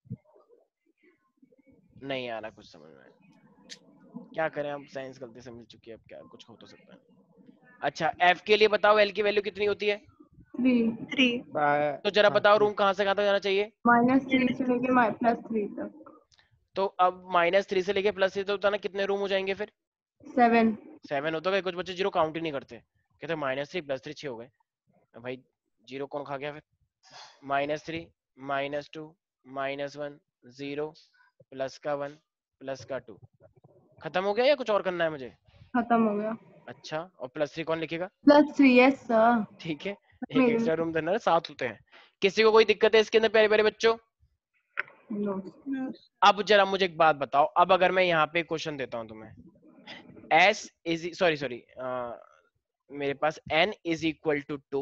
Speaker 1: नहीं आ रहा कुछ समझ में, क्या करें, अब साइंस गलती से मिल चुकी है, अब क्या कुछ हो तो सकता है। अच्छा एफ के लिए बताओ, एल की वैल्यू कितनी होती है?
Speaker 6: 3
Speaker 7: 3
Speaker 1: तो जरा बताओ रूम कहां से कहां तक जाना चाहिए?
Speaker 6: -3 से लेके +3 तक
Speaker 1: तो अब -3 से लेके +3 तक बताना कितने रूम हो जाएंगे फिर?
Speaker 6: 7
Speaker 1: 7 होता है। कुछ बच्चे जीरो काउंट ही नहीं करते, कहते -3 +3 6 हो गए। भाई जीरो कौन खा गया फिर? -3 -2 -1 0 प्लस का 1 प्लस का 2, खत्म हो गया या कुछ और करना है मुझे?
Speaker 6: खत्म हो गया।
Speaker 1: अच्छा, और +3 कौन लिखेगा?
Speaker 6: +3 यस सर।
Speaker 1: ठीक है, एक
Speaker 6: मेरे
Speaker 1: एक्स्ट्रा रूम देना है, 7 होते हैं। किसी को कोई दिक्कत है इसके अंदर प्यारे प्यारे बच्चों?
Speaker 6: नो
Speaker 1: अब जरा मुझे एक बात बताओ, अब अगर मैं यहाँ पे क्वेश्चन देता हूँ तुम्हें, s इज सॉरी मेरे पास n is equal to 2,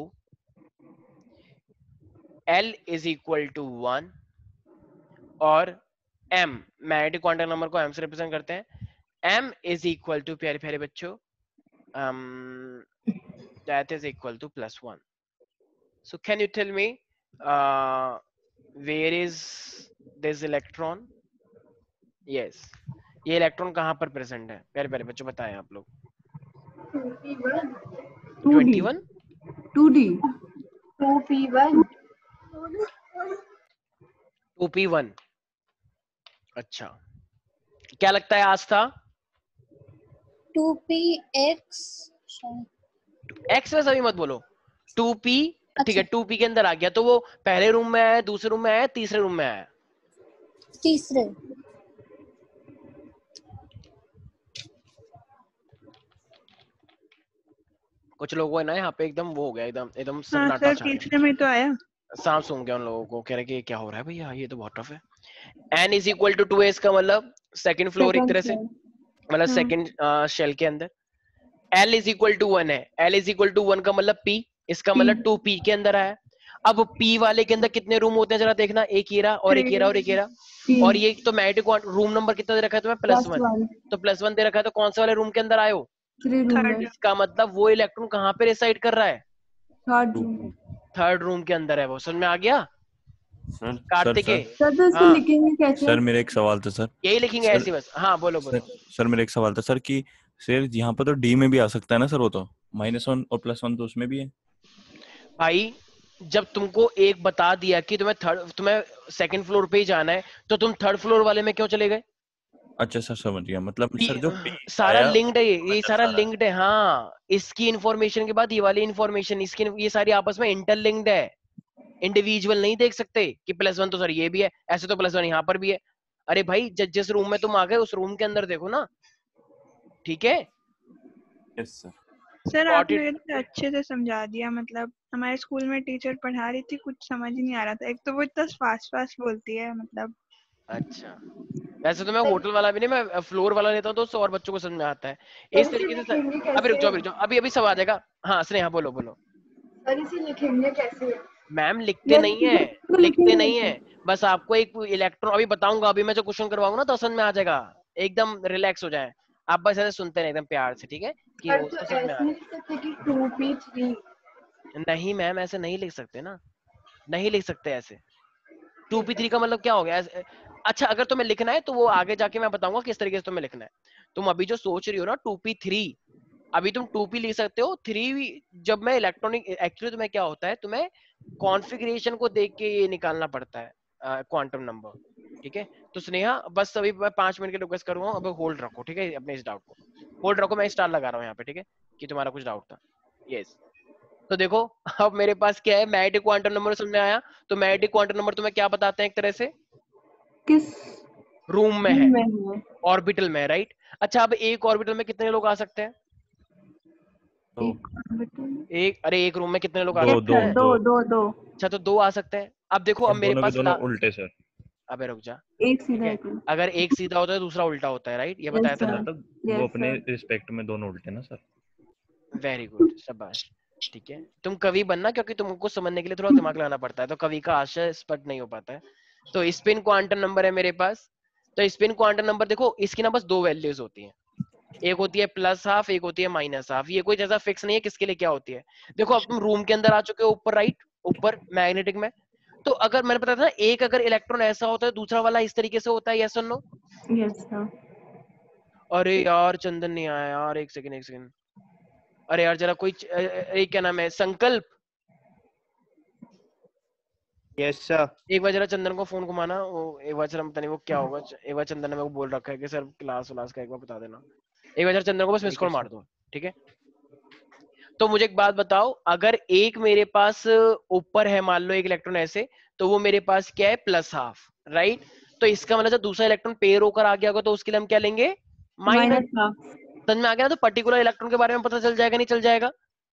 Speaker 1: l is equal to 1 और m, मैग्नेटिक क्वांटम नंबर को m से रिप्रेजेंट करते हैं, m इज इक्वल टू प्यारे प्यारे बच्चों that is equal to +1. So can you tell me where is this electron? Yes, ये इलेक्ट्रॉन कहाँ पर प्रेजेंट है प्यारे प्यारे बच्चों, बताएं आप लोग।
Speaker 6: 2D
Speaker 1: 21
Speaker 6: 2D
Speaker 2: 2p1
Speaker 1: 2p1। अच्छा, क्या लगता है आस्था?
Speaker 8: 2px
Speaker 1: एक्स में सभी मत बोलो, 2p। ठीक है,
Speaker 8: अच्छा
Speaker 1: 2p के अंदर आ गया, तो वो पहले रूम में आया, दूसरे रूम में आया, तीसरे रूम में आया?
Speaker 8: तीसरे
Speaker 1: कुछ लोगों को है ना यहाँ पे एकदम वो हो गया, एकदम एकदम
Speaker 7: हाँ
Speaker 1: सन्नाटा
Speaker 7: सर,
Speaker 1: छा गया,
Speaker 7: तीसरे में तो आया।
Speaker 1: सांप सूंघ गया उन लोगों को, कह रहे कि ये क्या हो रहा है भैया, ये तो बहुत टफ है। n is equal to 2a, इसका मतलब सेकंड फ्लोर एक तरह से, मतलब
Speaker 7: हाँ।
Speaker 1: सेकंड शेल के अंदर। l इज इक्वल टू 1 है, l इज इक्वल टू 1 का मतलब p, इसका मतलब 2p के अंदर आया। अब p वाले के अंदर कितने रूम होते हैं जरा देखना, एक ये रहा और एक ये रहा और एक ये रहा, और ये तो मैग्नेटिक रूम नंबर कितना दे रखा है तुम्हें? +1। तो +1 दे रखा है, तो कौन से वाले रूम के अंदर आए हो?
Speaker 7: थर्ड।
Speaker 1: इसका मतलब वो इलेक्ट्रॉन कहाँ पे रिसाइड कर रहा है?
Speaker 4: Two.
Speaker 1: थर्ड रूम के अंदर है वो। समझ में आ गया
Speaker 3: सर
Speaker 1: कार्तिक?
Speaker 3: सर
Speaker 2: तो इसको
Speaker 1: हाँ,
Speaker 2: लिखेंगे कैसे?
Speaker 3: सर मेरा एक सवाल था सर।
Speaker 1: यही लिखेंगे
Speaker 3: सर
Speaker 1: ऐसे बस। हाँ बोलो
Speaker 3: सर
Speaker 1: बोलो।
Speaker 3: सर मेरा एक सवाल था सर कि सर यहाँ पर तो डी में भी आ सकता है ना सर, वो तो -1 और +1 तो उसमें भी है।
Speaker 1: भाई जब तुमको एक बता दिया कि तुम्हें सेकंड फ्लोर पे ही जाना है, तो तुम थर्ड फ्लोर वाले में क्यों चले गए?
Speaker 3: अच्छा सर समझ गया, मतलब सर जो P
Speaker 1: सारा
Speaker 3: आया
Speaker 1: लिंक्ड है, ये
Speaker 3: अच्छा
Speaker 1: सारा
Speaker 3: सारा
Speaker 1: लिंक्ड है। हाँ, इसकी इंफॉर्मेशन के बाद ये वाली इंफॉर्मेशन, इसकी ये सारी आपस में इंटरलिंक्ड है। इंडिविजुअल नहीं देख सकते कि +1 तो सर ये भी है, ऐसे तो +1 यहाँ पर भी है। अरे भाई जिस रूम में तुम आ गए उस रूम के अंदर देखो ना, ठीक है?
Speaker 3: Yes sir.
Speaker 7: सर
Speaker 1: Got
Speaker 7: आपने
Speaker 1: it?
Speaker 7: इतने अच्छे से समझा दिया, मतलब हमारे स्कूल में टीचर पढ़ा रही थी, कुछ समझ ही नहीं आ रहा था। एक तो वो इतना फास्ट फास्ट बोलती है, मतलब।
Speaker 1: अच्छा, वैसे तो मैं होटल वाला भी नहीं, मैं फ्लोर वाला लेता हूँ तो उससे और बच्चों को समझ में आता है इस
Speaker 2: सर इसे
Speaker 1: तरीके से
Speaker 2: लिखेंगे
Speaker 1: अभी रुक
Speaker 2: कैसे?
Speaker 1: जाओ, अभी रुक जाओ, अभी अभी सब आ जाएगा। हाँ स्नेहा बोलो बोलो।
Speaker 2: सर इसे लिखेंगे कैसे?
Speaker 1: मैम लिखते नहीं है, लिखते नहीं है, बस आपको एक इलेक्ट्रॉन अभी बताऊंगा, अभी मैं जो क्वेश्चन करवाऊंगा ना तो समझ में आ जाएगा, एकदम रिलैक्स हो जाए। आप बस ऐसे सुनते रहे एकदम प्यार से, ठीक है? कि
Speaker 2: सर
Speaker 1: वो
Speaker 2: तो
Speaker 1: उसको समझ में आ
Speaker 2: ऐसे नहीं लिख सकते कि 2p3?
Speaker 1: रहा है। नहीं मैम ऐसे नहीं लिख सकते ना, नहीं लिख सकते ऐसे। 2p3 का मतलब क्या हो गया अच्छा अगर तुम्हें लिखना है तो वो आगे जाके मैं बताऊंगा किस तरीके से तुम्हें लिखना है। तुम अभी जो सोच रही हो ना 2p3, अभी तुम 2p लिख सकते हो, 3 जब मैं इलेक्ट्रॉनिक एक्चुअली तुम्हें क्या होता है, तुम्हें कॉन्फ़िगरेशन को देख के ये निकालना पड़ता है क्वांटम नंबर, ठीक है? तो स्नेहा बस अभी मैं 5 मिनट की रिक्वेस्ट करूंगा, अब होल्ड रखो, ठीक है? अपने इस डाउट को होल्ड रखो, मैं स्टार लगा रहा हूँ यहाँ पे, ठीक है? कि तुम्हारा कुछ डाउट था। यस, तो देखो अब मेरे पास क्या है, मैग्नेटिक क्वांटम नंबर समझ में आया। तो मैग्नेटिक क्वांटम नंबर तुम्हें क्या बताते हैं एक तरह से?
Speaker 2: किस
Speaker 1: रूम में है,
Speaker 2: में है?
Speaker 1: ऑर्बिटल में, राइट? अच्छा अब एक ऑर्बिटल में कितने लोग आ सकते हैं?
Speaker 3: तो
Speaker 1: एक, अरे एक रूम में कितने लोग आ
Speaker 3: दो
Speaker 1: सकते
Speaker 3: दो
Speaker 1: हैं?
Speaker 2: दो
Speaker 1: अच्छा तो 2 आ सकते हैं। अब देखो अब
Speaker 3: और
Speaker 1: मेरे
Speaker 3: दोनों के
Speaker 1: पास
Speaker 3: दोनों उल्टे सर।
Speaker 1: अबे रुक जा,
Speaker 2: एक
Speaker 1: ठीक
Speaker 2: सीधा
Speaker 1: है?
Speaker 2: एक उल्टा।
Speaker 1: अगर एक सीधा होता है दूसरा उल्टा होता है, राइट? ये बताया था
Speaker 3: तो
Speaker 1: ना?
Speaker 3: मतलब
Speaker 2: Yes,
Speaker 3: वो अपने
Speaker 2: sir.
Speaker 3: रिस्पेक्ट में दोनों उल्टे ना सर।
Speaker 1: वेरी गुड, शाबाश। ठीक है, तुम कवि बनना, क्योंकि तुमको समझने के लिए थोड़ा दिमाग लगाना पड़ता है, तो कवि का आशय स्पष्ट नहीं हो पाता है। तो स्पिन क्वांटम नंबर है मेरे पास। तो स्पिन क्वांटम नंबर देखो, इसकी ना बस 2 वैल्यूज होती हैं, एक होती है +12, एक होती है -12। ये कोई जैसा फिक्स नहीं है किसके लिए क्या होती है। देखो अब तुम रूम के अंदर आ चुके हो, ऊपर राइट, ऊपर मैग्नेटिक में। तो अगर मैंने बताया था ना, एक अगर इलेक्ट्रॉन ऐसा होता है, दूसरा वाला इस तरीके से होता है, यस और नो?
Speaker 2: Yes, sir.
Speaker 1: अरे यार चंदन नहीं आया यार, एक सेकंड एक सेकंड। अरे यार जरा कोई एक क्या नाम है, संकल्प,
Speaker 5: यस सर।
Speaker 1: एक बार जरा चंदन को फोन घुमाना, वो एक बार जरा पता नहीं वो क्या होगा, एक बार चंदन ने मेरे को बोल रखा है कि सर क्लास व्लास का एक बार बता देना, एक बार जरा चंदन को बस मिस
Speaker 5: ठीक
Speaker 1: कॉल
Speaker 5: है
Speaker 1: मार
Speaker 5: सर।
Speaker 1: दो, ठीक है? तो मुझे एक बात बताओ, अगर एक मेरे पास ऊपर है मान लो एक इलेक्ट्रॉन ऐसे, तो वो मेरे पास क्या है, +12, राइट? तो इसका मतलब जब दूसरा इलेक्ट्रॉन पेयर होकर आ गया होगा तो उसके लिए हम क्या लेंगे, माइनस।
Speaker 2: -12.
Speaker 1: समझ में आ गया ना? तो पर्टिकुलर इलेक्ट्रॉन के बारे में पता चल जाएगा, नहीं चल जाएगा?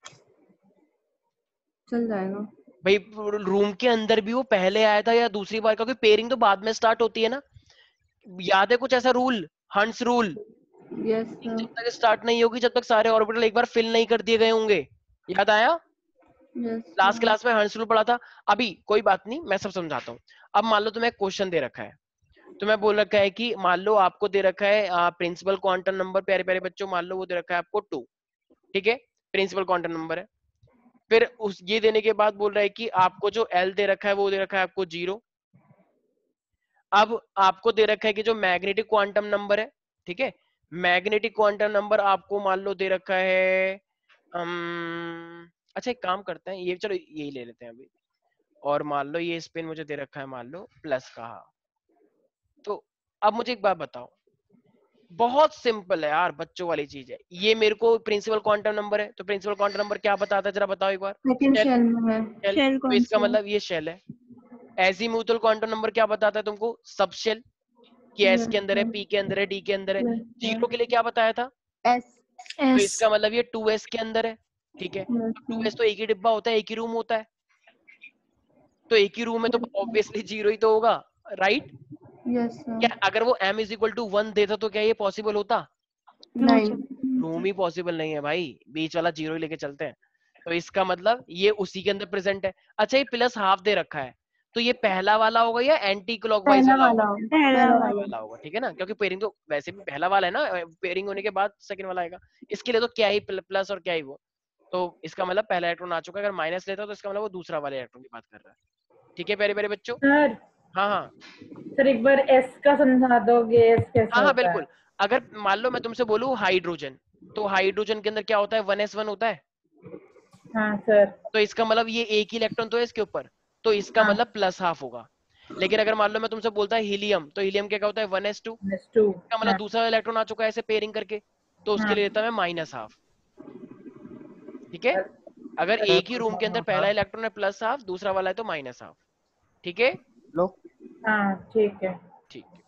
Speaker 2: चल जाएगा.
Speaker 1: भाई रूम के अंदर भी वो पहले आया था या दूसरी बार, क्योंकि पेयरिंग तो बाद में स्टार्ट होती है ना। याद है कुछ ऐसा रूल, हंस रूल?
Speaker 2: Yes, sir.
Speaker 1: जब तक स्टार्ट नहीं होगी, जब तक सारे ऑर्बिटल एक बार फिल नहीं कर दिए गए होंगे। याद आया?
Speaker 2: Yes,
Speaker 1: last
Speaker 2: sir.
Speaker 1: क्लास में हंस रूल पढ़ा था। अभी कोई बात नहीं, मैं सब समझाता हूँ। अब मान लो तुम्हें क्वेश्चन दे रखा है, तुम्हें बोल रखा है कि मान लो आपको दे रखा है प्रिंसिपल क्वांटम नंबर, प्यारे प्यारे बच्चों मान लो वो दे रखा है आपको 2, ठीक है? प्रिंसिपल क्वांटम नंबर है। फिर उस ये देने के बाद बोल रहा है कि आपको जो एल दे रखा है वो दे रखा है आपको 0। अब आपको दे रखा है कि जो मैग्नेटिक क्वांटम नंबर है, ठीक है, मैग्नेटिक क्वांटम नंबर आपको मान लो दे रखा है अच्छा एक काम करते हैं, ये चलो यही ले लेते हैं अभी। और मान लो ये स्पिन मुझे दे रखा है, मान लो प्लस का। तो अब मुझे एक बात बताओ, बहुत सिंपल है यार, बच्चों वाली चीज है ये। मेरे को प्रिंसिपल क्वांटम नंबर है, तो प्रिंसिपल क्वांटम नंबर क्या बताता है जरा बताओ एक बार।
Speaker 2: सेकंड
Speaker 1: शेल,
Speaker 2: शेल में है।
Speaker 1: शेल।
Speaker 7: शेल
Speaker 1: तो
Speaker 7: कौन
Speaker 1: इसका
Speaker 7: सा है?
Speaker 1: मतलब ये शेल है। एजीमुथल क्वांटम नंबर क्या बताता है तुमको, सब शेल, कि एस के अंदर है, पी के अंदर है, डी के अंदर है। जीरो के लिए क्या बताया था,
Speaker 2: एस
Speaker 1: तो इसका मतलब ये 2s के अंदर है, ठीक है। 2s तो एक ही डिब्बा होता है, एक ही रूम होता है, तो एक ही रूम में तो ऑब्वियसली जीरो ही तो होगा, राइट।
Speaker 2: यस
Speaker 1: क्या
Speaker 2: सर।
Speaker 1: अगर वो m इज इक्वल टू 1 देता तो क्या ये पॉसिबल होता,
Speaker 2: नहीं।
Speaker 1: रूम ही पॉसिबल नहीं है भाई, बीच वाला जीरो ही लेके चलते हैं। तो इसका मतलब ये उसी के अंदर प्रेजेंट है। अच्छा ये प्लस हाफ दे रखा है, तो ये पहला वाला होगा या एंटी क्लॉकवाइज
Speaker 2: पहला
Speaker 1: वाला
Speaker 2: वाला
Speaker 1: होगा,
Speaker 7: पहला
Speaker 2: पहला
Speaker 1: पहला
Speaker 2: वाला।
Speaker 1: वाला होगा, ठीक है ना, क्योंकि पेयरिंग तो वैसे भी पहला वाला है ना, पेयरिंग होने के बाद सेकंड वाला आएगा। इसके लिए तो क्या ही प्लस और क्या ही वो, तो इसका मतलब पहला इलेक्ट्रॉन आ चुका है। अगर माइनस लेता तो इसका मतलब वो दूसरा वाले इलेक्ट्रॉन की बात कर रहा है, ठीक है प्यारे प्यारे बच्चों।
Speaker 9: सर
Speaker 1: हाँ हाँ
Speaker 9: सर एक बार एस का समझा दोगे, एस कैसे
Speaker 1: हाँ हाँ
Speaker 9: होता है?
Speaker 1: बिल्कुल। अगर मान लो मैं तुमसे बोलूं हाइड्रोजन, तो हाइड्रोजन के अंदर क्या होता है, 1s1 होता है,
Speaker 9: हाँ सर।
Speaker 1: तो इसका मतलब ये एक ही इलेक्ट्रॉन तो है इसके ऊपर, तो इसका
Speaker 9: हाँ।
Speaker 1: मतलब प्लस हाफ होगा। लेकिन अगर मान लो मैं तुमसे बोलता है हीलियम, तो हीलियम क्या होता है, 1s2,
Speaker 9: टू।
Speaker 1: इसका मतलब
Speaker 9: हाँ
Speaker 1: दूसरा इलेक्ट्रॉन आ चुका है ऐसे पेयरिंग करके, तो उसके
Speaker 9: हाँ
Speaker 1: लिए लेता मैं माइनस हाफ, ठीक है। अगर
Speaker 5: सर
Speaker 1: एक ही रूम के अंदर पहला इलेक्ट्रॉन है प्लस हाफ, दूसरा वाला है तो माइनस हाफ, ठीक है।
Speaker 5: लो
Speaker 9: हाँ ठीक है।
Speaker 1: ठीक है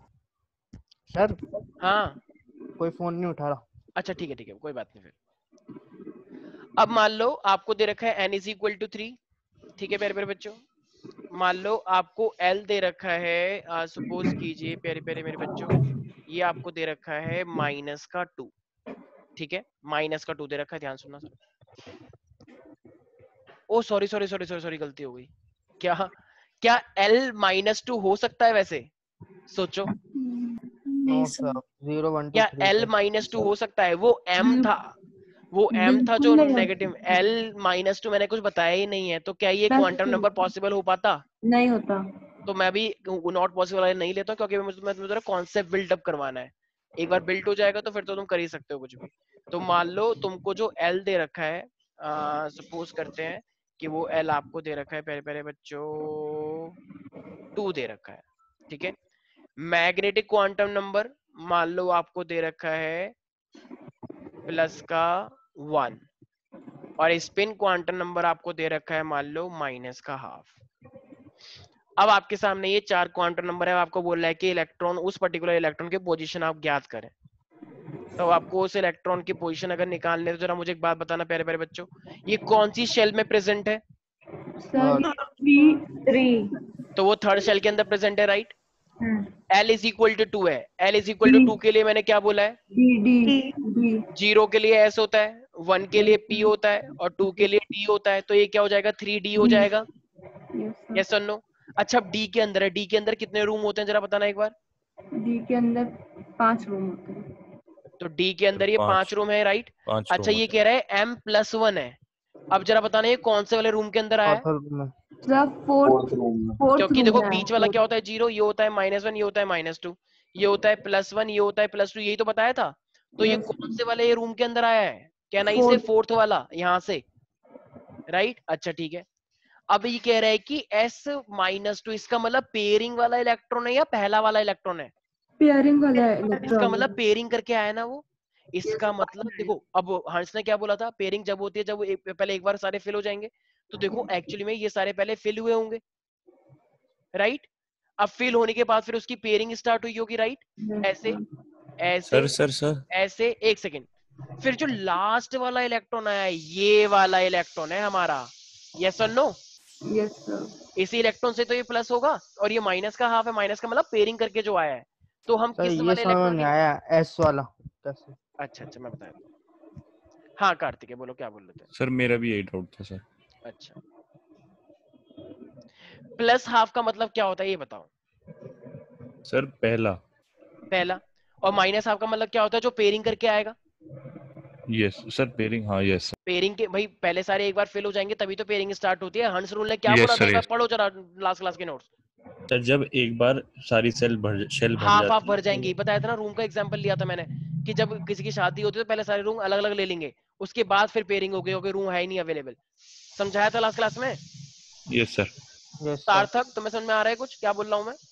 Speaker 5: सर,
Speaker 1: हाँ
Speaker 5: कोई फोन नहीं उठा रहा।
Speaker 1: अच्छा ठीक है कोई बात नहीं फिर। अब मान लो आपको दे रखा है n इज इक्वल टू 3, ठीक है प्यारे प्यारे बच्चों। मान लो आपको L दे रखा है, सपोज कीजिए प्यारे प्यारे मेरे बच्चों, ये आपको दे रखा है माइनस का 2, ठीक है, माइनस का 2 दे रखा है, ध्यान सुनना sir. Oh sorry sorry sorry sorry sorry गलती हो गई। क्या क्या L -2 हो सकता है वैसे, सोचो।
Speaker 5: नो सर, 0 1 2
Speaker 1: क्या
Speaker 5: 3
Speaker 1: L -2 हो सकता है, वो M था, वो M था जो नेगेटिव। L -2 मैंने कुछ बताया ही नहीं है, तो क्या ये क्वांटम नंबर पॉसिबल हो पाता,
Speaker 2: नहीं होता।
Speaker 1: तो मैं भी नॉट पॉसिबल वाले नहीं लेता, क्योंकि मुझे कॉन्सेप्ट बिल्डअप करवाना है। एक बार बिल्ड हो जाएगा तो फिर तो तुम कर ही सकते हो कुछ भी। तो मान लो तुमको जो L दे रखा है, सपोज करते हैं कि वो L आपको दे रखा है प्यारे प्यारे बच्चों 2 दे रखा है, ठीक है। मैग्नेटिक क्वांटम नंबर मान लो आपको दे रखा है प्लस का 1, और स्पिन क्वांटम नंबर आपको दे रखा है मान लो माइनस का हाफ। अब आपके सामने ये 4 क्वांटम नंबर है, आपको बोल रहा है कि इलेक्ट्रॉन, उस पर्टिकुलर इलेक्ट्रॉन की पोजीशन आप ज्ञात करें। तो आपको उस इलेक्ट्रॉन की पोजीशन अगर निकालने, तो जरा मुझे एक बात बताना प्यारे प्यारे बच्चों, ये कौन सी शेल में प्रेजेंट है,
Speaker 2: सर
Speaker 9: 3।
Speaker 1: तो वो थर्ड शेल के अंदर प्रेजेंट है, right. L is equal to 2 है, L इज इक्वल टू 2 के लिए मैंने क्या बोला है,
Speaker 2: डी डी
Speaker 7: डी।
Speaker 2: डी
Speaker 1: 0 के लिए S होता है, 1 के लिए P होता है, और 2 के लिए D होता है, तो ये क्या हो जाएगा, 3D हो जाएगा, यस और नो। अच्छा अब D के अंदर है, D के अंदर कितने रूम होते हैं जरा बताना एक बार।
Speaker 2: डी के अंदर 5 रूम होते हैं।
Speaker 1: तो D के अंदर ये 5 रूम है, राइट।
Speaker 3: 5
Speaker 1: अच्छा ये कह रहा है M+1 है, अब जरा बताना ये कौन से वाले रूम के अंदर आया है,
Speaker 5: चौथा रूम में।
Speaker 2: सर फोर्थ
Speaker 1: क्योंकि देखो
Speaker 2: रूम
Speaker 1: बीच वाला क्या होता है 0, ये होता है -1, ये होता है -2, ये होता है +1, ये होता है +2, यही तो बताया था। तो ये
Speaker 2: Yes.
Speaker 1: कौन से वाले रूम के अंदर आया है, क्या नहीं से फोर्थ वाला यहाँ से, राइट। अच्छा ठीक है। अब ये कह रहा है कि S-2, इसका मतलब पेयरिंग वाला इलेक्ट्रॉन है या पहला वाला इलेक्ट्रॉन है,
Speaker 2: पेयरिंग वाला
Speaker 1: इसका
Speaker 2: इलेक्ट्रॉन।
Speaker 1: मतलब पेयरिंग करके आया ना वो। इसका मतलब देखो, अब हंस ने क्या बोला था, पेयरिंग जब होती है जब पहले एक बार सारे फिल हो जाएंगे, तो देखो एक्चुअली में ये सारे पहले फिल हुए होंगे, राइट। अब फिल होने के बाद फिर उसकी पेयरिंग स्टार्ट हुई होगी, राइट। ऐसे ऐसे
Speaker 3: सर
Speaker 1: ऐसे, एक सेकेंड, फिर जो लास्ट वाला इलेक्ट्रॉन आया है, ये वाला इलेक्ट्रॉन है हमारा, यस और नो।
Speaker 2: Yes sir.
Speaker 1: इसी इलेक्ट्रॉन से तो ये प्लस होगा, और ये माइनस का हाफ है, माइनस का मतलब पेयरिंग करके जो आया है। तो हम
Speaker 5: सर
Speaker 1: किस
Speaker 5: ये
Speaker 1: वाले
Speaker 5: समझ में
Speaker 1: इलेक्ट्रॉन
Speaker 5: नहीं
Speaker 1: की,
Speaker 5: आया, एस वाला कैसे?
Speaker 1: अच्छा मैं बताया था। हाँ कार्तिक है, बोलो क्या बोल रहे थे।
Speaker 3: सर मेरा भी यही डाउट था सर।
Speaker 1: अच्छा प्लस हाफ का मतलब क्या होता है ये बताओ,
Speaker 3: सर
Speaker 1: पहला। और माइनस हाफ का मतलब क्या होता है, जो पेयरिंग करके आएगा।
Speaker 3: यस सर, पेयरिंग, हाँ यस
Speaker 1: पेयरिंग के भाई पहले सारे एक बार फिल हो जाएंगे तभी तो पेयरिंग स्टार्ट होती है। हंस रूल ने क्या
Speaker 3: Yes,
Speaker 1: बोला था,
Speaker 3: sir,
Speaker 1: एक बार
Speaker 3: yes.
Speaker 1: पढ़ो जरा लास्ट क्लास के नोट्स।
Speaker 3: सर जब एक बार सारी शेल भर
Speaker 1: हाफ
Speaker 3: जाती
Speaker 1: भर जाएंगी, बताया था ना, रूम का एग्जांपल लिया था मैंने, कि जब किसी की शादी होती है तो पहले सारे रूम अलग अलग ले लेंगे, उसके बाद फिर पेयरिंग हो गई, क्योंकि रूम है ही नहीं अवेलेबल। समझाया था लास्ट क्लास में?
Speaker 3: Yes sir.
Speaker 5: Yes sir.
Speaker 1: Sarthak तुम्हें समझ में आ रहा है कुछ क्या बोल रहा हूँ मैं?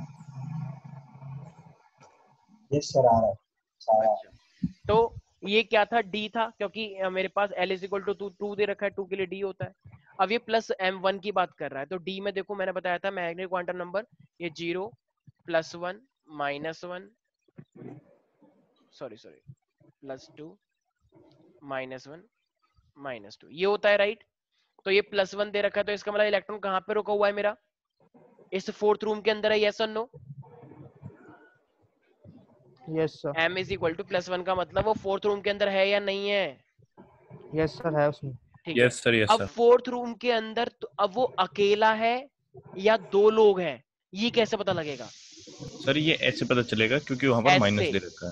Speaker 10: यस सर, आ रहा है।
Speaker 1: अच्छा, तो ये क्या था? डी था, क्योंकि मेरे पास L इज इक्वल टू 2 दे रखा है, 2 के लिए डी होता है। अब ये प्लस M1 की बात कर रहा है, तो डी में देखो मैंने बताया था मैग्नेटिक क्वांटम नंबर ये 0 +1 -1 सॉरी +2 -1 -2 ये होता है, राइट? तो ये +1 दे रखा है, तो इसका मतलब इलेक्ट्रॉन कहाँ पे रुका हुआ है मेरा? इस 4th रूम के अंदर है, यस और no?
Speaker 5: Yes sir.
Speaker 1: M is equal to +1 का मतलब वो 4th रूम के अंदर है या नहीं है?
Speaker 5: यस सर है उसमें।
Speaker 1: ठीक है।
Speaker 3: यस सर, यस
Speaker 1: अब
Speaker 3: सर।
Speaker 1: 4th रूम के अंदर तो अब वो अकेला है या 2 लोग हैं, ये कैसे पता लगेगा?
Speaker 3: सर ये एच से पता चलेगा क्योंकि वहां पर
Speaker 1: S
Speaker 3: माइनस
Speaker 1: से।
Speaker 3: दे रखा है।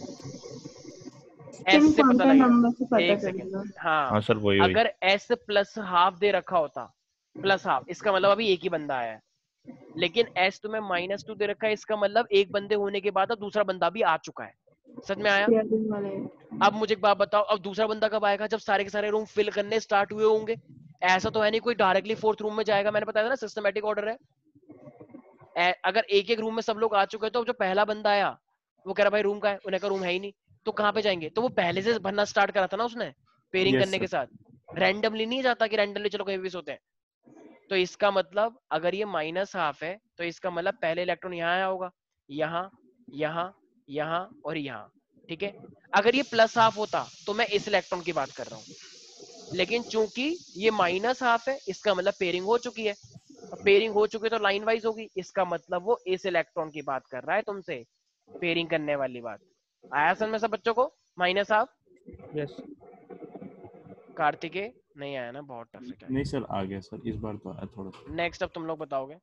Speaker 1: S से पता लगेगा।
Speaker 6: नंबर से पता
Speaker 1: एक
Speaker 6: चलेगा।
Speaker 1: सेकंड, हाँ
Speaker 3: हाँ सर, वही वही।
Speaker 1: अगर S +½ दे रखा होता, +½ इसका मतलब अभी एक ही बंदा आया है, लेकिन S तुम्हें -2 दे रखा है, इसका मतलब एक बंदे होने के बाद अब दूसरा बंदा भी आ चुका है। समझ में आया?
Speaker 6: शेयरिंग वाले।
Speaker 1: अब मुझे एक बात बताओ, अब दूसरा बंदा कब आएगा? जब सारे के सारे रूम फिल करने स्टार्ट हुए होंगे। ऐसा तो है नहीं कोई डायरेक्टली 4th रूम में जाएगा, मैंने बताया था ना सिस्टमैटिक ऑर्डर है। अगर एक एक रूम में सब लोग आ चुके हैं, तो जो पहला बंदा आया वो कह रहा भाई रूम का है, उन्हें का रूम है ही नहीं, तो कहाँ पे जाएंगे? तो वो पहले से भरना स्टार्ट करा था ना उसने पेयरिंग
Speaker 3: Yes,
Speaker 1: करने के
Speaker 3: sir.
Speaker 1: साथ, रैंडमली नहीं जाता कि रैंडमली चलो कहीं भी सोते हैं। तो इसका मतलब अगर ये -½ है, तो इसका मतलब पहले इलेक्ट्रॉन यहाँ आया होगा, यहाँ यहाँ यहाँ और यहाँ, ठीक है। अगर ये +½ होता तो मैं इस इलेक्ट्रॉन की बात कर रहा हूँ, लेकिन चूंकि ये -½ है, इसका मतलब पेयरिंग हो चुकी है। पेयरिंग हो चुकी है तो लाइन वाइज होगी, इसका मतलब वो इस इलेक्ट्रॉन की बात कर रहा है तुमसे, पेयरिंग करने वाली बात। आया समझ में सब बच्चों को? -½
Speaker 5: यस।
Speaker 1: कार्तिकेय नहीं आया ना, बहुत टफ है क्या?
Speaker 4: नहीं सर, आ गया सर, इस बार तो आया थोड़ा।
Speaker 1: नेक्स्ट अब तुम लोग बताओगे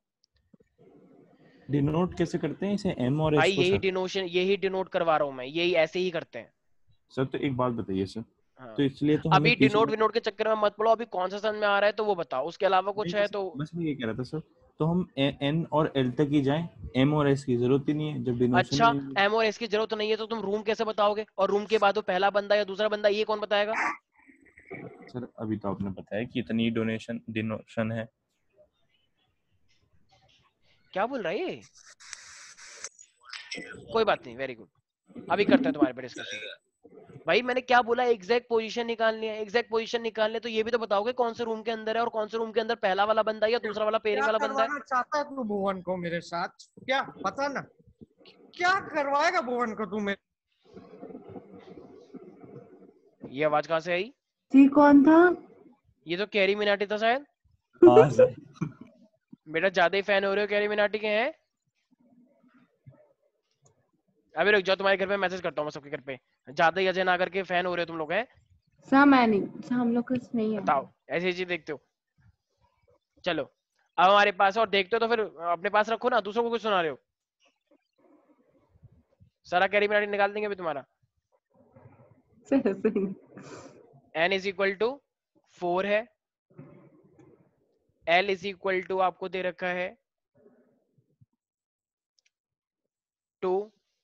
Speaker 4: डिनोट कैसे करते हैं इसे, एम और
Speaker 1: भाई?
Speaker 4: एस को सर?
Speaker 1: यही डिनोट करवा रहा हूँ मैं, यही ऐसे ही करते हैं।
Speaker 4: सर तो एक बात बताइए सर,
Speaker 1: हाँ।
Speaker 4: तो इसलिए तो
Speaker 1: अभी
Speaker 4: हमें
Speaker 1: डिनोट विनोट के चक्कर में मत पड़ो, अभी कौन सा समझ में आ रहा है तो वो बताओ, उसके अलावा कुछ है तो।
Speaker 4: बस मैं ये कह रहा था सर, तो हम एन और एल तक ही जाएं, एम और एस की जरूरत ही नहीं है जब डिनोशन
Speaker 1: अच्छा,
Speaker 4: ही
Speaker 1: M और S की जरूरत नहीं है तो तुम रूम कैसे बताओगे? और रूम के बाद वो पहला बंदा या दूसरा बंदा, ये कौन बताएगा?
Speaker 4: सर अभी तो आपने
Speaker 3: बताया कि इतनी डिनोशन है।
Speaker 1: क्या बोल रहा है ये? कोई बात नहीं, वेरी गुड, अभी करते हैं तुम्हारे पे डिस्कशन। भाई मैंने क्या बोला? एग्जैक्ट पोजीशन निकालनी है। एग्जैक्ट पोजीशन निकालने तो ये भी तो बताओगे कौन से रूम के अंदर है और कौन से रूम के अंदर पहला वाला बंदा है या दूसरा वाला पेयरिंग वाला बंदा है।
Speaker 11: करवाना चाहता है तू भुवन को मेरे साथ? क्या पता ना क्या करवाएगा भुवन को तू मेरे?
Speaker 1: ये आवाज कहाँ से आई?
Speaker 6: जी कौन था?
Speaker 1: ये तो कैरी मिनाटी था शायद।
Speaker 3: हाँ सर।
Speaker 1: बेटा ज्यादा ही फैन हो रहे हो कैरी मिनाटी के हैं। अभी रुक जाओ, तुम्हारे घर पे मैसेज करता हूँ मैं सबके घर पे, ज्यादा ही अजय नागर के फैन हो रहे हो तुम लोग हैं।
Speaker 6: सर मैं नहीं, सर हम लोग कुछ नहीं है।
Speaker 1: बताओ ऐसी चीज देखते हो। चलो अब हमारे पास, और देखते हो तो फिर अपने पास रखो ना, दूसरों को कुछ सुना रहे हो। सारा कैरी मिनाटी निकाल देंगे अभी तुम्हारा। n इज इक्वल टू 4 है, L इज इक्वल टू आपको दे रखा है 2,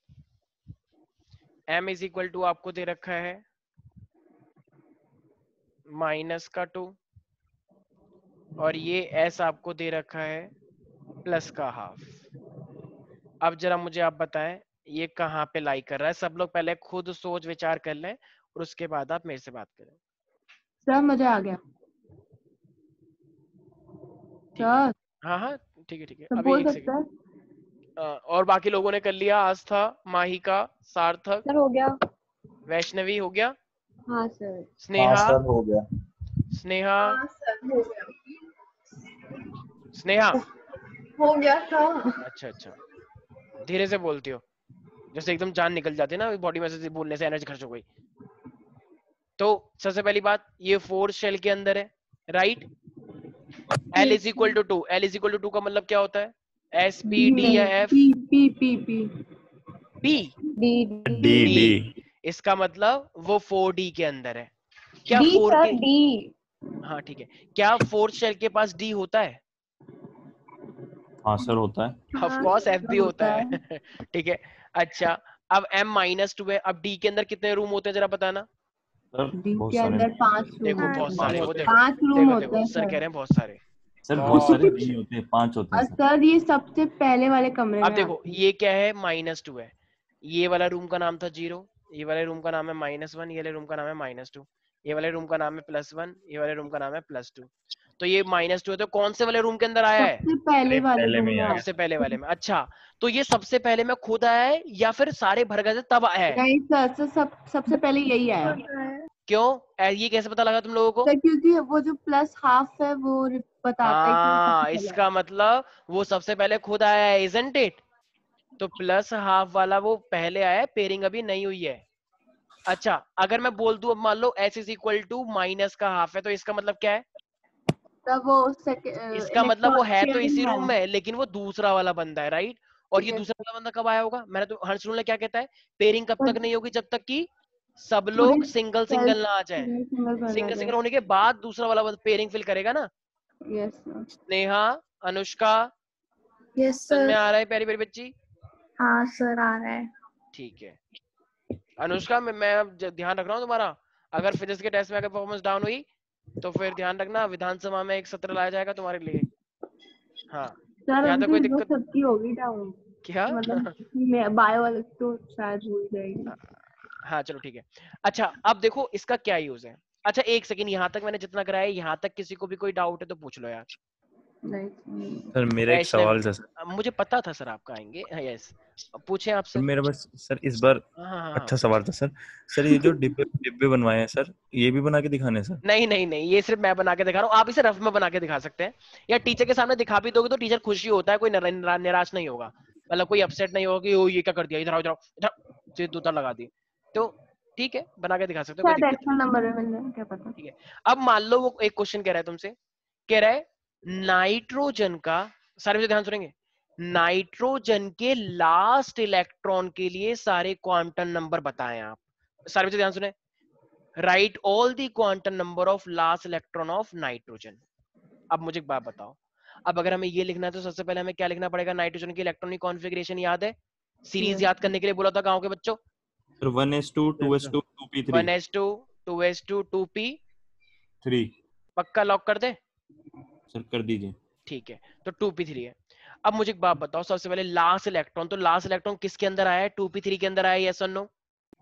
Speaker 1: M इज इक्वल टू आपको दे रखा है -2, और ये S आपको दे रखा है +½ अब जरा मुझे आप बताएं ये कहाँ पे लाई कर रहा है? सब लोग पहले खुद सोच विचार कर लें और उसके बाद आप मेरे से बात करें।
Speaker 6: सर मुझे आ गया सर।
Speaker 1: हाँ हाँ ठीक है ठीक है,
Speaker 6: सब
Speaker 1: अभी
Speaker 6: बोल
Speaker 1: एक
Speaker 6: सकते हैं?
Speaker 1: सेकंड। और बाकी लोगों ने कर लिया? आस्था, माहिका, सार्थक,
Speaker 6: सर हो गया।
Speaker 1: वैष्णवी हो गया,
Speaker 6: हाँ सर।
Speaker 1: स्नेहा,
Speaker 10: हाँ सर हो गया।
Speaker 1: स्नेहा,
Speaker 2: हाँ सर हो गया।
Speaker 1: स्नेहा
Speaker 2: हो गया था।
Speaker 1: अच्छा अच्छा, धीरे से बोलती हो, जैसे एकदम जान निकल जाती है ना बॉडी में से, बोलने से एनर्जी खर्च हो गई। तो सबसे पहली बात, ये 4 शेल के अंदर है, right? L is equal to 2, L is equal to 2 का मतलब क्या होता है? S P D या F? P
Speaker 3: D.
Speaker 1: इसका मतलब वो 4D के अंदर है। क्या 4 के? हाँ ठीक है, क्या 4 शेल के पास D होता है?
Speaker 4: हाँ सर होता है।
Speaker 1: ऑफ कोर्स F भी होता है। ठीक है, अच्छा अब M -2 है, अब D के अंदर कितने रूम होते हैं जरा बताना?
Speaker 4: सर
Speaker 2: डी
Speaker 4: बहुत
Speaker 2: के
Speaker 4: सारे
Speaker 2: अंदर 5 रूम
Speaker 1: देखो
Speaker 7: हाँ,
Speaker 1: बहुत
Speaker 2: होते
Speaker 1: सारे
Speaker 2: हैं।
Speaker 1: हैं वो,
Speaker 7: सर।
Speaker 1: देखो
Speaker 2: 5 रूम
Speaker 1: देखो
Speaker 2: होते
Speaker 1: देखो
Speaker 2: हैं
Speaker 1: सर
Speaker 2: सर।
Speaker 1: कह रहे हैं बहुत सारे।
Speaker 4: सर बहुत सारे
Speaker 1: बहुत
Speaker 4: नहीं होते, 5 होते हैं
Speaker 2: और
Speaker 4: सर।
Speaker 2: सर ये सबसे पहले वाले कमरे
Speaker 1: अब
Speaker 2: में
Speaker 1: देखो
Speaker 2: आते हैं।
Speaker 1: ये क्या है, -2 है, ये वाला रूम का नाम था 0, ये वाले रूम का नाम है -1, ये वाले रूम का नाम है -2, ये वाले रूम का नाम है +1, ये वाले रूम का नाम है +2। तो ये -2 है तो कौन से वाले रूम के अंदर आया है?
Speaker 2: सबसे पहले
Speaker 3: अरे
Speaker 2: वाले
Speaker 3: पहले
Speaker 2: रूम
Speaker 3: में
Speaker 2: में
Speaker 3: आया।
Speaker 1: सबसे पहले वाले में। अच्छा तो ये सबसे पहले में खुद आया है या फिर सारे भर गए थे तब आया है?
Speaker 2: नहीं सर, सबसे पहले यही आया।
Speaker 1: क्यों ये कैसे पता लगा तुम लोगों को?
Speaker 2: सर क्योंकि वो जो +1/2 है वो बताता है कि वो सबसे
Speaker 1: हाँ
Speaker 2: पहले
Speaker 1: इसका मतलब वो सबसे पहले खुद आया है, इजंट इट? तो +1/2 वाला वो पहले आया है, पेयरिंग अभी नहीं हुई है। अच्छा अगर मैं बोल दूं अब मान लो s इज इक्वल टू -1/2 है तो इसका मतलब क्या है?
Speaker 2: तब वो
Speaker 1: इसका मतलब वो है तो
Speaker 2: शेयरिंग
Speaker 1: इसी
Speaker 2: में
Speaker 1: रूम में लेकिन वो दूसरा वाला बंदा है, राइट? और ये
Speaker 2: Yes.
Speaker 1: दूसरा वाला बंदा कब आया होगा? मैंने तो हर्ष रूल ने क्या कहता है, पेयरिंग कब तक नहीं होगी? जब तक कि सब
Speaker 2: पूरे
Speaker 1: लोग सिंगल
Speaker 2: सेल्फ
Speaker 1: सिंगल ना आ जाए।
Speaker 2: सिंगल करना
Speaker 1: सिंगल
Speaker 2: है।
Speaker 1: सिंगल होने के बाद दूसरा वाला बंदा पेयरिंग फिल करेगा ना।
Speaker 2: Yes sir.
Speaker 1: Neha, Anushka,
Speaker 8: yes
Speaker 1: समझ में
Speaker 8: सर।
Speaker 1: आ रहा है प्यारी प्यारी बच्ची?
Speaker 8: हाँ सर आ रहा है।
Speaker 1: ठीक है अनुष्का, मैं अब ध्यान रख रहा हूँ तुम्हारा, अगर फिजिक्स के टेस्ट में अगर परफॉर्मेंस डाउन हुई तो फिर ध्यान रखना विधानसभा में एक सत्र लाया जाएगा तुम्हारे लिए। हाँ
Speaker 2: सर
Speaker 1: यहाँ
Speaker 2: अभी
Speaker 1: तक
Speaker 2: तो
Speaker 1: कोई
Speaker 2: वो
Speaker 1: दिक्कत?
Speaker 2: सबकी होगी डाउन,
Speaker 1: क्या?
Speaker 2: मतलब मैं बायो वाले तो शायद हो ही जाएगी।
Speaker 1: हाँ चलो ठीक है। अच्छा अब देखो इसका क्या यूज है। अच्छा एक सेकंड, यहाँ तक मैंने जितना कराया यहाँ तक किसी को भी कोई डाउट है तो पूछ लो यार।
Speaker 2: नहीं
Speaker 3: सर मेरा एक
Speaker 1: वैष्णव,
Speaker 3: सवाल था सर।
Speaker 1: मुझे पता था सर आपका आएंगे। यस पूछे आप सर।
Speaker 3: मेरा बस सर इस बार
Speaker 1: हाँ
Speaker 3: अच्छा सवाल था सर। सर ये जो डिब्बे डिब्बे बनवाए हैं सर, ये भी बना के दिखाने हैं सर?
Speaker 1: नहीं नहीं नहीं, ये सिर्फ मैं बना के दिखा रहा हूँ, आप इसे रफ में बना के दिखा सकते हैं या टीचर के सामने दिखा भी दोगे तो टीचर खुशी होता है, कोई निराश नहीं होगा, मतलब कोई अपसेट नहीं होगा कि ओ ये क्या कर दिया, इधर आओ इधर आओ इधर से दूता लगा दी। तो ठीक है बना के दिखा सकते हो, कोई
Speaker 2: शायद
Speaker 1: दिक्कत
Speaker 2: एक्चुअल नंबर में मिल जाए, क्या पता।
Speaker 1: ठीक है। अब मान लो वो एक क्वेश्चन कह रहा है तुमसे, कह रहा है नाइट्रोजन का, सारे बच्चे ध्यान सुनेंगे, नाइट्रोजन के लास्ट इलेक्ट्रॉन के लिए सारे क्वांटम नंबर बताएं आप। सारे बच्चे ध्यान सुने, right all the quantum number of last electron of nitrogen. अब मुझे एक बात बताओ, अब अगर हमें ये लिखना है तो सबसे पहले हमें क्या लिखना पड़ेगा? नाइट्रोजन की इलेक्ट्रॉनिक कॉन्फ़िगरेशन याद है? सीरीज याद करने के लिए बोला था गांव के बच्चों,
Speaker 4: sir 1s2 2s2 2p3
Speaker 1: 1s2 2s2 2p।
Speaker 4: 3।
Speaker 1: पक्का लॉक कर दे?
Speaker 4: सर कर दीजिए।
Speaker 1: ठीक है तो 2p3 है। अब मुझे एक बात बताओ, सबसे पहले लास्ट इलेक्ट्रॉन, तो लास्ट इलेक्ट्रॉन किसके अंदर आया है? 2p3 के अंदर आया, यस और नो?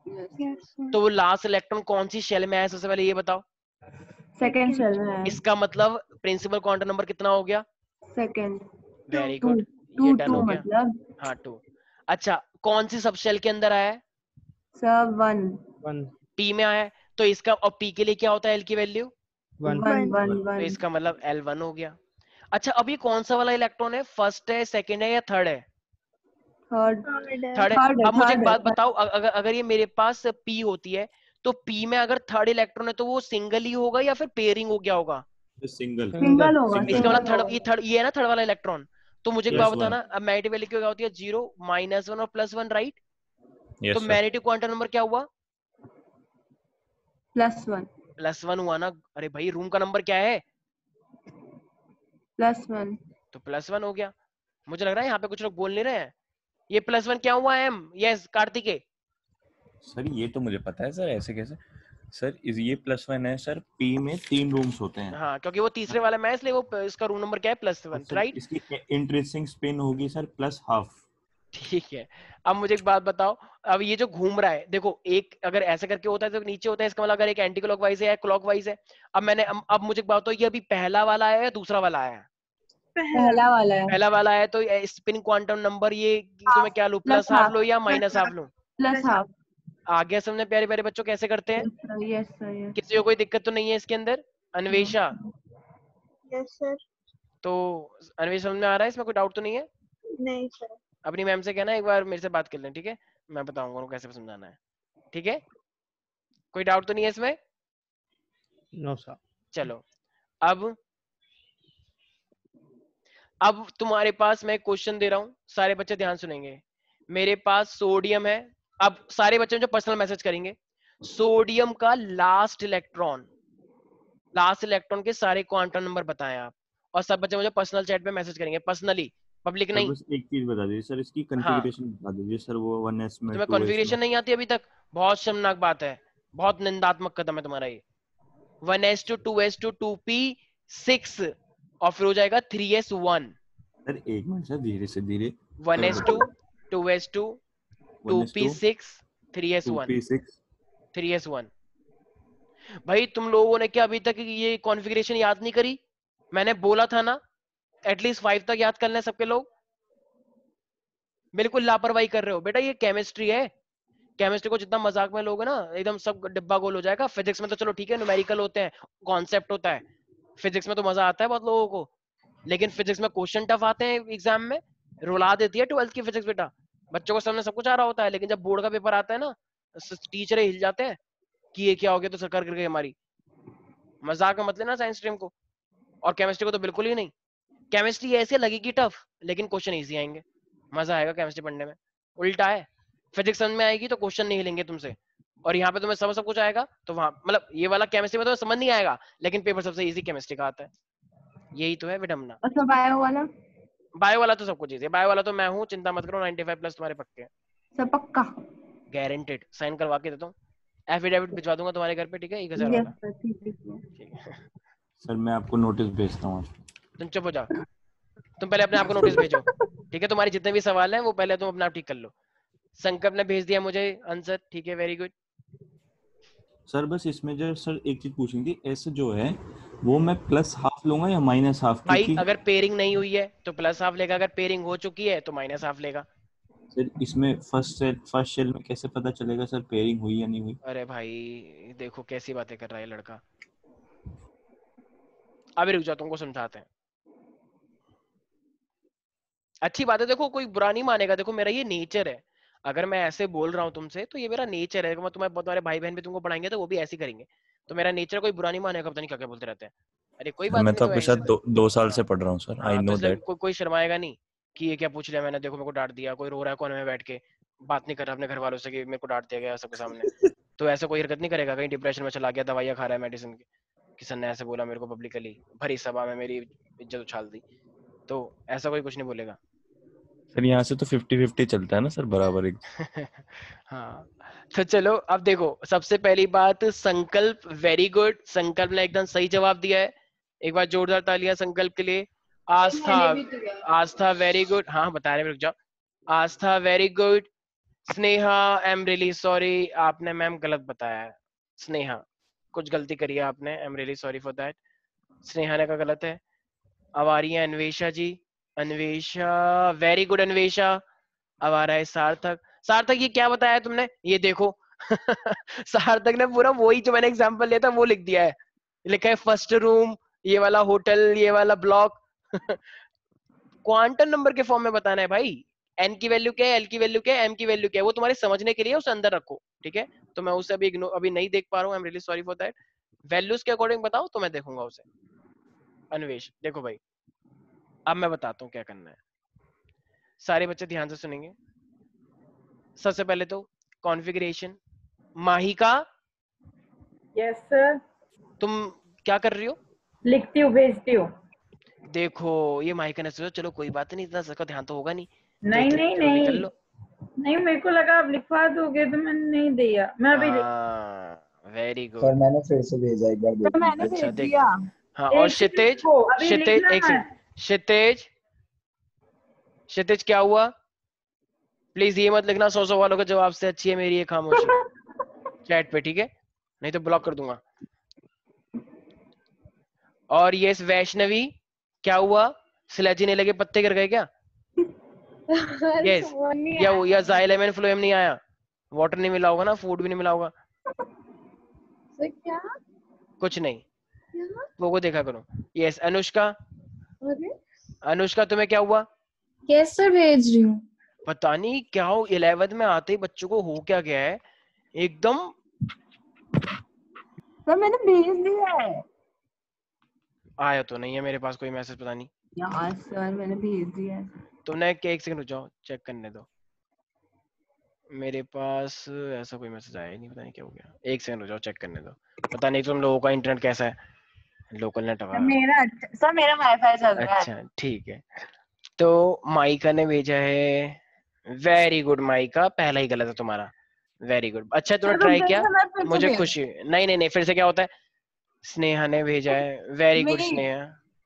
Speaker 1: तो वो लास्ट इलेक्ट्रॉन कौन सी शेल में आया सबसे पहले ये बताओ?
Speaker 2: सेकंड शेल में है।
Speaker 1: इसका मतलब प्रिंसिपल क्वांटम नंबर कितना हो गया?
Speaker 2: सेकंड।
Speaker 1: वेरी
Speaker 2: टू
Speaker 1: गुड, ये डन
Speaker 2: टू
Speaker 1: हो गया।
Speaker 2: मतलब
Speaker 1: हाँ 2। अच्छा कौन सी सब शेल के अंदर आया है?
Speaker 2: सर 1
Speaker 1: पी में आया है, तो इसका, और पी के लिए क्या होता है एल की वैल्यू?
Speaker 2: 1
Speaker 1: तो
Speaker 2: 1
Speaker 1: इसका मतलब L1 हो गया। अच्छा अब ये कौन सा वाला इलेक्ट्रॉन है, फर्स्ट है, सेकंड है या थर्ड है?
Speaker 2: थर्ड
Speaker 1: थर्ड है। अब मुझे एक बात
Speaker 2: थर्ड।
Speaker 1: बताओ, अगर ये मेरे पास P होती है तो P में अगर थर्ड इलेक्ट्रॉन है तो वो सिंगल ही होगा या फिर पेयरिंग हो गया होगा?
Speaker 4: सिंगल
Speaker 2: सिंगल होगा।
Speaker 1: इसका मतलब थर्ड, ये है ना थर्ड वाला इलेक्ट्रॉन। तो मुझे एक बात
Speaker 4: +1
Speaker 1: बताना, अब मैग्नेटिक वैल्यू क्या होती है? 0 -1 और +1, राइट? तो
Speaker 3: yes sir.
Speaker 1: Magnetic quantum number क्या हुआ?
Speaker 2: +1
Speaker 1: +1 हुआ ना। अरे भाई रूम का नंबर क्या है?
Speaker 2: +1
Speaker 1: तो +1 हो गया। मुझे लग रहा है यहाँ पे कुछ लोग बोल नहीं रहे हैं। ये +1 क्या हुआ? M, yes Kartikeya.
Speaker 3: सर ये तो मुझे पता है सर, ऐसे कैसे? सर ये +1 है सर।
Speaker 4: पी में 3 रूम्स होते हैं।
Speaker 1: हाँ क्योंकि वो तीसरे वाला में है इसलिए वो इसका रूम नंबर क्या है? +1,
Speaker 4: सर
Speaker 1: राइट?
Speaker 4: इसकी इंटरेस्टिंग स्पिन होगी सर +1/2।
Speaker 1: ठीक है। अब मुझे एक बात बताओ, अब ये जो घूम रहा है, देखो एक अगर ऐसे करके होता है तो नीचे होता है, इसका मतलब अगर एक एंटी क्लॉकवाइज है या क्लॉकवाइज है। अब मैंने अब मुझे एक बात बताओ, ये अभी पहला वाला आया या दूसरा वाला आया?
Speaker 2: पहला वाला है।
Speaker 1: पहला वाला है तो स्पिन क्वांटम नंबर ये तो मैं क्या लूं, +1/2 लो या -1/2 लो?
Speaker 2: +1/2।
Speaker 1: आ गया समझ में प्यारे प्यारे बच्चों कैसे करते हैं?
Speaker 2: Yes sir yes.
Speaker 1: किसी को कोई दिक्कत तो नहीं है इसके अंदर? Anvesha,
Speaker 7: yes sir.
Speaker 1: तो अन्वेषा समझ में आ रहा है, इसमें कोई डाउट तो नहीं है?
Speaker 7: नहीं सर।
Speaker 1: अपनी मैम से कहना एक बार मेरे से बात कर लें, ठीक है? मैं बताऊंगा उनको कैसे समझाना है, ठीक है? कोई डाउट तो नहीं है इसमें?
Speaker 5: No sir.
Speaker 1: चलो अब तुम्हारे पास मैं क्वेश्चन दे रहा हूं, सारे बच्चे ध्यान सुनेंगे। मेरे पास सोडियम है, अब सारे बच्चे मुझे पर्सनल मैसेज करेंगे। सोडियम का लास्ट इलेक्ट्रॉन के सारे क्वांटम नंबर बताएं आप, और सब बच्चे मुझे पर्सनल चैट पे मैसेज करेंगे, पर्सनली, पब्लिक
Speaker 4: सर
Speaker 1: नहीं।
Speaker 4: बस एक चीज बता दीजिए सर, इसकी
Speaker 1: हाँ
Speaker 4: कॉन्फ़िगरेशन बता दीजिए सर। वो 1s में
Speaker 1: तुम्हें
Speaker 4: 2s में।
Speaker 1: कॉन्फ़िगरेशन नहीं आती अभी तक? बहुत शर्मनाक बात है। बहुत निंदात्मक कदम है तुम्हारा ये। 1s2 2s2 2p6 और फिर हो जाएगा 3s1।
Speaker 4: सर एक मिनट सर, धीरे से धीरे।
Speaker 1: 1s2 2s2 2p6 3s1
Speaker 4: 2p6
Speaker 1: 3s1। भाई तुम लोगों ने क्या अभी तक ये कॉन्फ़िगरेशन याद नहीं करी? मैंने बोला था ना एटलीस्ट 5 तक याद कर लें सबके लोग। बिल्कुल लापरवाही कर रहे हो बेटा, ये केमिस्ट्री है। केमिस्ट्री को जितना मजाक में लोगे ना एकदम सब डिब्बा गोल हो जाएगा। फिजिक्स में तो चलो ठीक है, न्यूमेरिकल होते हैं, कॉन्सेप्ट होता है, फिजिक्स में तो मजा आता है बहुत लोगों को, लेकिन फिजिक्स में क्वेश्चन टफ आते हैं एग्जाम में, रुला देती है 12th की फिजिक्स बेटा। बच्चों को सामने सब कुछ आ रहा होता है, लेकिन जब बोर्ड का पेपर आता है ना टीचर हिल जाते हैं कि ये क्या हो गया, तो सरकार गिर गई हमारी। मजाक में मत लेना साइंस स्ट्रीम को, और केमिस्ट्री को तो बिल्कुल ही नहीं। केमिस्ट्री ऐसे लगेगी टफ, लेकिन क्वेश्चन इजी आएंगे, मजा आएगा केमिस्ट्री पढ़ने में। उल्टा है, फिजिक्स समझ में आएगी तो क्वेश्चन नहीं हिलेंगे तुमसे, और यहाँ पे तुम्हें सब कुछ आएगा तो वहां मतलब ये वाला केमिस्ट्री में तो समझ नहीं आएगा, लेकिन पेपर सबसे इजी केमिस्ट्री का आता है। यही तो है विडम्बना।
Speaker 6: अच्छा बायो वाला?
Speaker 1: बायो वाला तो सब कुछ इजी है, बायो वाला तो मैं हूँ, चिंता मत करो, 95 प्लस तुम्हारे पक्के हैं,
Speaker 6: सब पक्का?
Speaker 1: गारंटेड। साइन करवा के देता हूँ, एफिडेविट भिजवा दूंगा तुम्हारे घर पे, ठीक है? 1000 वाला। ठीक है
Speaker 4: सर मैं आपको नोटिस भेजता हूँ।
Speaker 1: तुम चुप हो जाओ, तुम पहले अपने आप को नोटिस भेजो, ठीक है? तुम्हारे जितने भी सवाल हैं वो पहले तुम अपना आप ठीक कर लो। संकल्प ने भेज दिया मुझे आंसर, ठीक है, वेरी गुड।
Speaker 4: सर बस इसमें जो सर एक चीज पूछनी थी, एस जो है वो मैं प्लस हाफ लूंगा या माइनस हाफ?
Speaker 1: भाई अगर पेयरिंग नहीं हुई है तो प्लस हाफ लेगा, अगर पेयरिंग हो चुकी है तो माइनस हाफ लेगा।
Speaker 4: सर इसमें फर्स्ट शेल में कैसे पता चलेगा सर पेयरिंग हुई या नहीं हुई?
Speaker 1: अरे भाई देखो कैसी बातें कर रहा है लड़का। अभी रुक जाओ, तुमको समझाते हैं। अच्छी बात है, देखो कोई बुरा नहीं मानेगा, देखो मेरा ये नेचर है, अगर मैं ऐसे बोल रहा हूँ तुमसे तो ये मेरा नेचर है। मैं तुम्हारे भाई बहन भी तुमको पढ़ाएंगे तो वो भी ऐसे ही करेंगे, तो मेरा नेचर कोई बुरा नहीं मानेगा। पता नहीं क्या क्या बोलते रहते हैं। अरे कोई बात
Speaker 3: मैं
Speaker 1: नहीं,
Speaker 3: तो
Speaker 1: तो
Speaker 3: आपके
Speaker 1: ऐसे
Speaker 3: साथ 2 साल से पढ़ रहा हूँ सर, आई
Speaker 1: हाँ, तो
Speaker 3: नो
Speaker 1: इसलिए
Speaker 3: दैट।
Speaker 1: कोई शर्माएगा नहीं कि ये क्या पूछ लिया मैंने, देखो मेरे को डांट दिया, कोई रो रहा है कोने में बैठ के, बात नहीं कर रहा अपने घर वालों से कि मेरे को डांट दिया गया सबके सामने, तो ऐसा कोई हरकत नहीं करेगा। कहीं डिप्रेशन में चला गया, दवाइयाँ खा रहा है मेडिसिन की, किसी ने ऐसे बोला मेरे को पब्लिकली, भरी सभा में मेरी इज्जत उछाल दी, तो ऐसा कोई कुछ नहीं बोलेगा।
Speaker 3: सर यहाँ से तो 50-50 चलता है ना सर, बराबर एक।
Speaker 1: हाँ तो चलो अब देखो, सबसे पहली बात संकल्प, वेरी गुड, संकल्प ने एकदम सही जवाब दिया है। एक बार जोरदार तालियां संकल्प के लिए। आस्था वेरी गुड, हाँ बता रहे, रुक जाओ। Astha very good. Sneha I am really sorry, आपने मैम गलत बताया है। स्नेहा कुछ गलती करी है आपने, I am really sorry for that. Sneha ने का गलत है। अब आ रही है अन्वेषा जी, अन्वेषा वेरी गुड अन्वेषा। अब आ रहा है सार्थक। सार्थक ये क्या बताया तुमने, ये देखो सार्थक ने पूरा वही जो मैंने एग्जांपल लिया था वो लिख दिया है, लिखा है फर्स्ट रूम, ये वाला होटल, ये वाला ब्लॉक क्वांटम नंबर के फॉर्म में बताना है भाई। एन की वैल्यू क्या है, एल की वैल्यू क्या है, एम की वैल्यू क्या है, वो तुम्हारे समझने के लिए उसे अंदर रखो, ठीक है? तो मैं उसे अभी नहीं देख पा रहा हूँ, I am really sorry for that. Values के अकॉर्डिंग बताओ तो मैं देखूंगा उसे। अन्वेष देखो भाई, अब मैं बताता हूँ क्या करना है, सारे बच्चे ध्यान से सुनेंगे। सबसे पहले तो कॉन्फ़िगरेशन। Mahika
Speaker 9: yes sir.
Speaker 1: तुम क्या कर रही हो?
Speaker 9: लिखती हूँ, भेजती हूँ।
Speaker 1: देखो ये माहिका ने सोचा चलो कोई बात नहीं, इतना सबका ध्यान तो होगा नहीं,
Speaker 9: नहीं नहीं नहीं नहीं, मेरे को लगा आप लिखवा दोगे तो मैंने नहीं दिया, मैं अभी
Speaker 1: वेरी गुड।
Speaker 10: सर मैंने फिर से भेजा, एक बार
Speaker 6: तो मैंने
Speaker 1: अच्छा
Speaker 6: भेज दिया।
Speaker 1: हाँ, और क्षितिज, क्षितिज एक सेकंड, क्षितिज क्या हुआ? प्लीज ये मत लिखना 100 वालों के जवाब से अच्छी है मेरी ये खामोशी चैट पे, ठीक है? नहीं तो ब्लॉक कर दूंगा। और ये वैष्णवी क्या हुआ? स्लेजी ने लगे पत्ते गिर गए क्या? यस या जाइलेमन फ्लोएम नहीं आया, वाटर नहीं मिला होगा ना, फूड भी नहीं मिला होगा।
Speaker 6: क्या?
Speaker 1: कुछ नहीं, वो देखा करो। यस अनुष्का, अनुष्का तुम्हें क्या हुआ?
Speaker 8: यस सर भेज रही हूँ।
Speaker 1: पता नहीं क्या हो, 11th में आते ही बच्चों को हो क्या गया है एकदम।
Speaker 6: सर मैंने भेज दिया है।
Speaker 1: आया तो नहीं है मेरे पास कोई मैसेज, पता नहीं
Speaker 6: यार सर मैंने भेज दिया है।
Speaker 1: तुमने क्या, एक सेकंड रुक जाओ चेक करने दो, मेरे पास ऐसा कोई मैसेज आया ही नहीं, पता नहीं क्या हो गया। एक सेकंड रुक जाओ चेक करने दो, पता नहीं तुम लोगों का इंटरनेट कैसा है, लोकल नेट हमारा।
Speaker 6: मेरा सर मेरा वाईफाई चल रहा है।
Speaker 1: अच्छा ठीक है, तो माइका ने भेजा है, वेरी गुड माइका, पहला ही गलत है तुम्हारा। वेरी गुड, अच्छा तूने
Speaker 9: चलो
Speaker 1: ट्राई
Speaker 9: फिर
Speaker 1: किया,
Speaker 9: से मैं फिर से
Speaker 1: मुझे
Speaker 9: भेज
Speaker 1: खुशी। नहीं फिर से क्या होता है? स्नेहा ने भेजा है, वेरी गुड
Speaker 9: नहीं
Speaker 1: स्नेहा।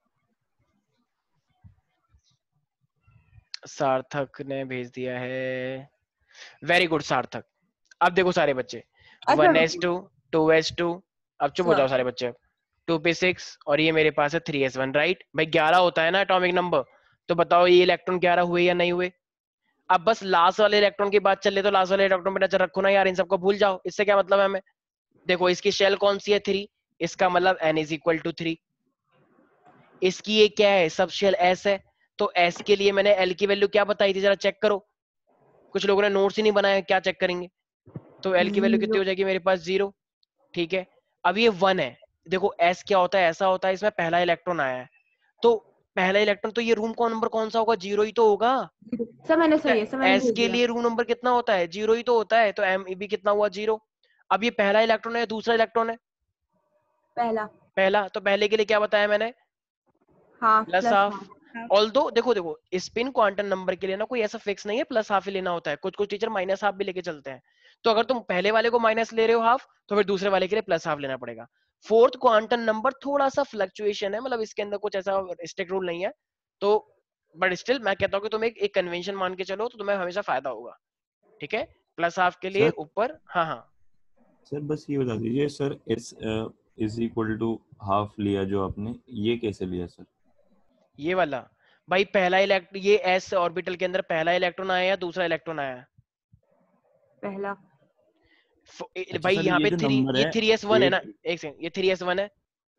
Speaker 1: सार्थक ने भेज दिया है, वेरी गुड सार्थक। अब देखो सारे बच्चे,
Speaker 9: अच्छा
Speaker 1: 1s2 2s2, अब चुप हो जाओ
Speaker 9: सर
Speaker 1: सारे बच्चे। 2p6 और ये मेरे पास है 3s1, राइट भाई 11 होता है ना एटॉमिक नंबर, तो बताओ ये इलेक्ट्रॉन 11 हुए या नहीं हुए? अब बस लास्ट वाले इलेक्ट्रॉन की बात चल रही, तो लास्ट वाले इलेक्ट्रॉन पे नजर रखो ना यार, इन सबको भूल जाओ, इससे क्या मतलब है हमें? देखो इसकी शेल कौन सी है? 3, इसका मतलब n=3। इसकी ये क्या है? सब शेल s है, तो s के लिए मैंने l की वैल्यू क्या बताई थी, जरा चेक करो। कुछ लोगों ने नोट्स ही नहीं बनाया, क्या चेक करेंगे? तो l की वैल्यू कितनी हो जाएगी मेरे पास? 0। ठीक है, अब ये 1 है। देखो s क्या होता है? ऐसा होता है इसमें पहला इलेक्ट्रॉन आया है, तो पहला इलेक्ट्रॉन, तो ये रूम कौन नंबर कौन सा होगा? 0 ही तो होगा।
Speaker 9: सर मैंने सही है, सर मैंने
Speaker 1: एस
Speaker 9: भेज
Speaker 1: के
Speaker 9: दिया
Speaker 1: लिए रूम नंबर कितना होता है? 0 ही तो होता है, तो एम भी कितना हुआ? 0। अब ये पहला इलेक्ट्रॉन है, दूसरा इलेक्ट्रॉन है?
Speaker 9: पहला
Speaker 1: पहला, तो पहले के लिए क्या बताया मैंने?
Speaker 9: Half
Speaker 1: plus
Speaker 9: plus
Speaker 1: half.
Speaker 9: Half
Speaker 1: although देखो स्पिन क्वांटम नंबर के लिए ना कोई ऐसा फिक्स नहीं है प्लस हाफ ही लेना होता है, कुछ कुछ टीचर माइनस हाफ भी लेके चलते हैं। तो अगर तुम पहले वाले को माइनस ले रहे हो हाफ, तो फिर दूसरे वाले के लिए प्लस हाफ लेना पड़ेगा। फोर्थ क्वांटम नंबर थोड़ा सा फ्लक्चुएशन है, मतलब इसके अंदर कुछ ऐसा स्ट्रिक्ट रूल नहीं है, तो बट स्टिल मैं कहता हूँ कि तुम एक कन्वेंशन मान के चलो, तो तुम्हें हमेशा फायदा होगा। ठीक है, प्लस हाफ के लिए
Speaker 4: सर
Speaker 1: ऊपर। हाँ हाँ
Speaker 4: सर बस ये बता दीजिए sir, S is equal to half लिया जो आपने, ये कैसे लिया सर?
Speaker 1: ये वाला भाई पहला इलेक्ट्रॉन, ये एस ऑर्बिटल के अंदर पहला इलेक्ट्रॉन आया या दूसरा इलेक्ट्रॉन आया?
Speaker 9: पहला
Speaker 4: अच्छा
Speaker 1: भाई
Speaker 4: सर,
Speaker 1: यहाँ
Speaker 4: ये
Speaker 1: पे
Speaker 4: जो
Speaker 1: 3,
Speaker 4: नंबर
Speaker 1: ये
Speaker 4: है
Speaker 1: 3s1 है ना,
Speaker 4: 8,
Speaker 1: एक सेकंड, ये 3s1 है।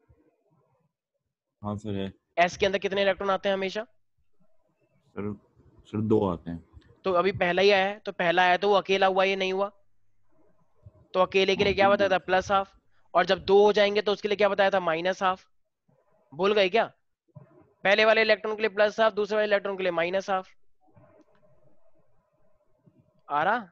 Speaker 4: हाँ सर है
Speaker 1: एस के अंदर कितने इलेक्ट्रॉन आते हैं हमेशा?
Speaker 4: सर। सर 2 आते हैं।
Speaker 1: तो अभी पहला ही आया है, तो पहला आया तो वो अकेला हुआ, ये नहीं हुआ, तो अकेले के लिए
Speaker 4: हाँ
Speaker 1: क्या बताया था? Plus half. और जब 2 हो जाएंगे तो उसके लिए क्या बताया था? Minus half. भूल गए क्या? पहले वाले इलेक्ट्रॉन के लिए प्लस हाफ, दूसरे वाले इलेक्ट्रॉन के लिए माइनस हाफ। आ रहा?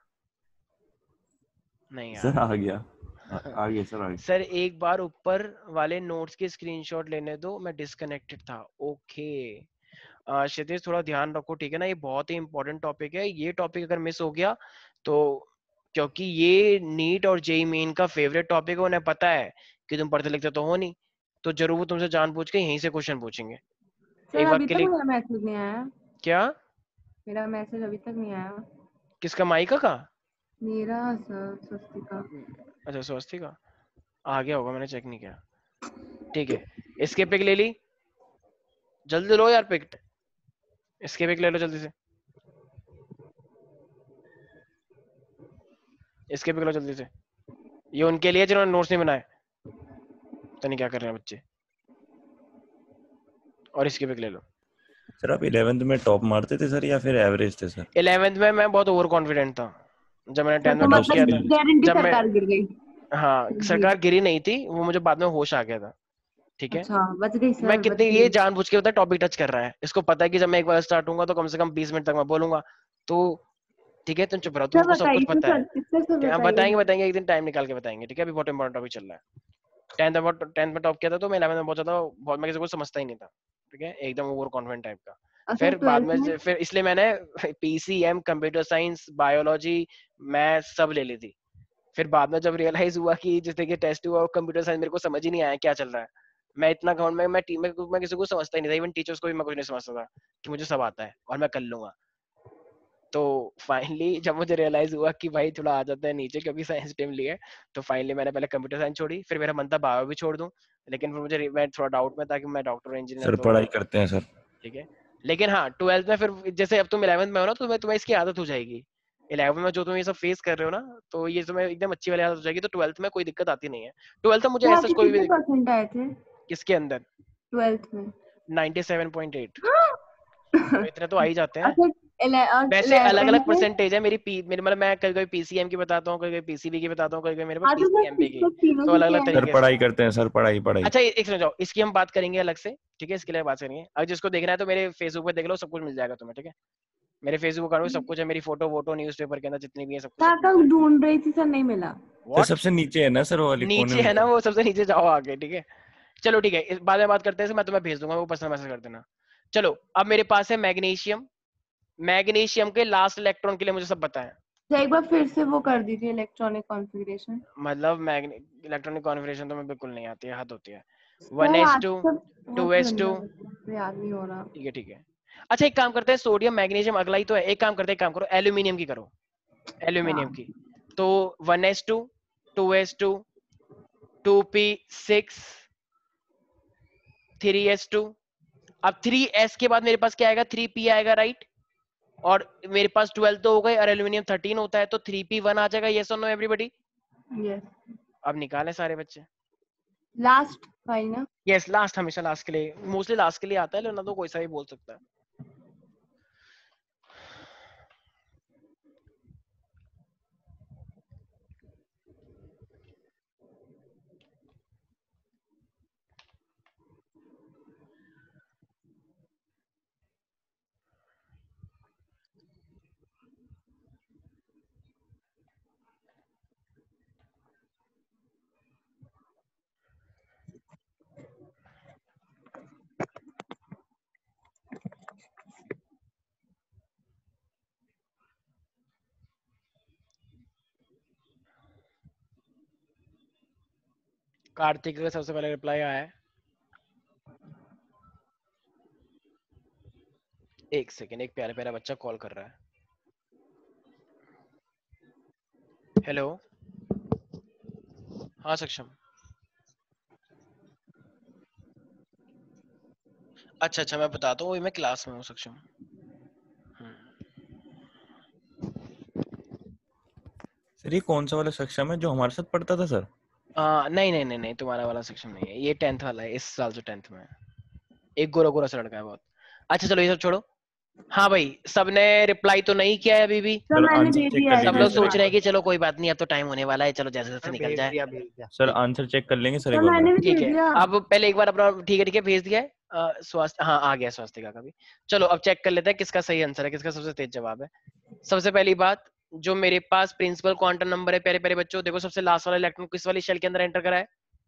Speaker 1: नहीं आ
Speaker 4: सर
Speaker 1: रहा।
Speaker 4: आ गया, आ गया सर, आ गया।
Speaker 1: सर एक बार ऊपर वाले नोट्स की स्क्रीनशॉट लेने दो, मैं डिस्कनेक्टेड था। ओके क्षितिज थोड़ा ध्यान रखो, ठीक है ना, ये बहुत ही इंपॉर्टेंट टॉपिक है, ये टॉपिक अगर मिस हो गया तो, क्योंकि ये नीट और जेई मेन का फेवरेट टॉपिक है, उन्हें पता है कि तुम पढ़ते लिखते तो हो नहीं, तो जरूर वो तुमसे जानबूझ के यहीं से क्वेश्चन पूछेंगे।
Speaker 9: सर
Speaker 1: एक
Speaker 9: अभी
Speaker 1: वक्त के
Speaker 9: तक
Speaker 1: लिए
Speaker 9: मेरा मैसेज नहीं आया।
Speaker 1: क्या?
Speaker 9: मेरा मैसेज अभी तक नहीं आया।
Speaker 1: किसका? माइका का?
Speaker 9: मेरा सर स्वस्तिका।
Speaker 1: अच्छा स्वस्तिका आ गया होगा, मैंने चेक नहीं किया। ठीक है, इसके पिक ले ली, जल्दी लो यार पिक, इसके पिक ले लो जल्दी से, इसके पिक लो जल्दी से। ये उनके लिए जिन्होंने नोट्स नहीं बनाए, तो नहीं क्या कर रहे हैं बच्चे। और इसके पिक ले लो।
Speaker 3: सर आप 11th में टॉप मारते थे सर या फिर एवरेज थे सर?
Speaker 1: 11th में मैं बहुत ओवर कॉन्फिडेंट था, जब मैंने 10th
Speaker 9: तो
Speaker 1: में टॉप
Speaker 3: उसके
Speaker 1: किया
Speaker 9: मतलब
Speaker 1: था।
Speaker 3: लिए
Speaker 9: गारंटी
Speaker 1: जब मैं,
Speaker 9: सरकार गिर गई।
Speaker 1: हाँ सरकार गिरी नहीं थी, वो मुझे बाद में होश आ गया था। ठीक है,
Speaker 9: अच्छा बच गई सर,
Speaker 1: मैं
Speaker 9: बच
Speaker 1: कितनी,
Speaker 9: गई।
Speaker 1: ये जानबूझ के होता है टॉपिक टच कर रहा है, इसको पता है कि जब मैं एक बार स्टार्ट होऊंगा तो कम से कम 20 मिनट तक मैं बोलूंगा, तो ठीक है तुम चुप रहो,
Speaker 9: सर
Speaker 1: तुमको सब कुछ
Speaker 9: बताइए
Speaker 1: पता है।
Speaker 9: सर
Speaker 1: क्या
Speaker 9: बताइए।
Speaker 1: बताएंगे एक दिन टाइम निकाल के बताएंगे, ठीक है, अभी बहुत इंपॉर्टेंट टॉपिक चल रहा है। 10th में टॉप किया था, तो मैं 11th में बहुत ज्यादा, बहुत मैं किसी को समझता ही नहीं था, ठीक है, एकदम ओवर कॉन्फिडेंट टाइप का।
Speaker 9: अच्छा
Speaker 1: फिर बाद
Speaker 9: 12th
Speaker 1: में फिर इसलिए मैंने PCM, computer science, biology, maths सब ले ली थी। फिर बाद में जब रियलाइज हुआ कि जिस तरीके टेस्ट हुआ कंप्यूटर साइंस, मेरे को समझ ही नहीं आया क्या चल रहा है। मैं इतना ग्राउंड में मैं टीम में मैं किसी को समझता ही नहीं था, इवन टीचर्स को भी मैं कुछ नहीं समझता था कि मुझे सब आता है और मैं कर लूंगा। तो फाइनली जब मुझे रियलाइज हुआ कि भाई थोड़ा आ जाता है नीचे, क्योंकि साइंस स्ट्रीम ली है, तो फाइनली मैंने पहले कंप्यूटर साइंस छोड़ी, फिर मेरा मन था बायो भी छोड़ दूं, लेकिन फिर मुझे मैं थोड़ा डाउट में था कि मैं डॉक्टर इंजीनियर
Speaker 3: सर
Speaker 1: तो
Speaker 3: पढ़ाई करते हैं सर।
Speaker 1: ठीक है। लेकिन हाँ 12th में फिर, जैसे अब तुम 11th में हो ना, तो तुम्हें इसकी आदत हो जाएगी। 11th में जो तुम ये सब फेस कर रहे हो ना, तो ये तुम्हें एकदम अच्छी वाली आदत हो जाएगी, तो 12th में कोई दिक्कत आती नहीं है। 12th में मुझे
Speaker 9: तो
Speaker 1: ऐसा
Speaker 9: आपके
Speaker 1: कोई भी
Speaker 9: कितने परसेंट आए थे
Speaker 1: किसके अंदर
Speaker 9: 12th में?
Speaker 1: 97.8, तो इतने तो आ ही जाते हैं।
Speaker 9: अच्छा
Speaker 1: वैसे अलग अलग
Speaker 9: 11th में।
Speaker 1: परसेंटेज है मेरी मेरी मतलब मैं कभी कभी पीसीएम की बताता हूँ, कभी कभी पीसीबी की बताता हूँ, कभी कभी मेरे पास
Speaker 9: हाँ तो सर
Speaker 1: पीसीएमबी की,
Speaker 9: तीनों
Speaker 1: तो
Speaker 9: की
Speaker 1: अलग
Speaker 9: क्या
Speaker 1: अलग
Speaker 9: है?
Speaker 3: सर
Speaker 1: तरीके से।
Speaker 3: पढ़ाई करते हैं सर, पढ़ाई।
Speaker 1: अच्छा एक सुनो जाओ, इसकी हम बात करेंगे अलग से, ठीक है, इसके लिए बात करेंगे। अगर जिसको देखना है तो मेरे फेसबुक पे देख लो, सब कुछ मिल जाएगा तुम्हें, ठीक है। मेरे फेसबुक अकाउंट में सब कुछ है, मेरी फोटो वोटो न्यूज़पेपर के अंदर जितनी भी है सब कुछ।
Speaker 9: कहाँ ढूंढ रही थी सर, नहीं मिला।
Speaker 3: सर सबसे नीचे है ना सर, वो वाली कोने
Speaker 1: नीचे
Speaker 3: में।
Speaker 1: है ना वो, सबसे नीचे जाओ आगे, ठीक है। चलो ठीक है, इस बाद में बात करते हैं, मैं तुम्हें भेज दूंगा, वो पर्सनल मैसेज कर देना। चलो अब मेरे पास है मैग्नीशियम। मैग्नीशियम के लास्ट इलेक्ट्रॉन के लिए मुझे सब पता है,
Speaker 6: तो एक बार फिर से वो कर दीजिए इलेक्ट्रॉनिक कॉन्फ़िगरेशन।
Speaker 1: मतलब इलेक्ट्रॉनिक कॉन्फ़िगरेशन तो मैं बिल्कुल नहीं आती है, हद होती है।
Speaker 6: सर
Speaker 1: 1s2
Speaker 6: आज बहुत
Speaker 1: 2s2
Speaker 6: गंदा याद नहीं हो रहा।
Speaker 1: ठीक है ठीक है। अच्छा एक काम करते हैं, सोडियम मैग्नीशियम अगला ही तो है, एक काम करते हैं, एक काम करो एल्यूमिनियम की करो, एल्यूमिनियम की। तो 1s2 2s2 2p6 3s2। अब 3s के बाद मेरे पास क्या आएगा, 3p आएगा राइट। और मेरे पास 12 तो हो गए और एल्यूमिनियम 13 होता है, तो 3p1 आ जाएगा। यस और नो एवरीबॉडी?
Speaker 6: यस।
Speaker 1: अब निकालें सारे बच्चे।
Speaker 6: लास्ट भाई ना?
Speaker 1: यस लास्ट, हमेशा लास्ट के लिए, मोस्टली लास्ट के लिए आता है, लेकिन तो कोई सा भी बोल सकता है। कार्तिक का सबसे पहले रिप्लाई आया है। एक सेकेंड, एक प्यारा प्यारा बच्चा कॉल कर रहा है। हेलो, हाँ सक्षम। अच्छा अच्छा, मैं बताता हूँ, मैं क्लास में हूँ सक्षम।
Speaker 3: सर ये कौन सा वाला सक्षम है जो हमारे साथ पढ़ता था सर?
Speaker 1: नहीं नहीं नहीं नहीं, तुम्हारा वाला सेक्शन नहीं है, ये 10th वाला है, इस साल जो 10th में है। एक गोरा गोरा सा लड़का है बहुत। अच्छा चलो ये सब छोड़ो। हाँ भाई, सबने रिप्लाई तो नहीं किया है अभी भी।
Speaker 3: सर आंसर चेक कर
Speaker 1: सब
Speaker 3: लीजिए
Speaker 1: लोग
Speaker 3: सर
Speaker 1: सोच
Speaker 3: एक
Speaker 1: रहे हैं
Speaker 3: बार।
Speaker 1: कि चलो कोई बात नहीं, अब तो टाइम होने वाला है, चलो जैसे जैसे निकल जाए।
Speaker 3: सर आंसर चेक कर लेंगे सर एक बार।
Speaker 1: ठीक है, अब पहले एक बार अपना ठीक है भेज दिया है। स्वास्थ्य, हाँ आ गया स्वास्थ्य का भी। चलो अब चेक कर लेते हैं किसका सही आंसर है, किसका सबसे तेज जवाब है। सबसे पहली बात, जो मेरे पास प्रिंसिपल क्वांटम नंबर है प्यारे प्यारे बच्चों, देखो सबसे लास्ट वाला इलेक्ट्रॉन किस वाली शेल के अंदर एंटर करा है?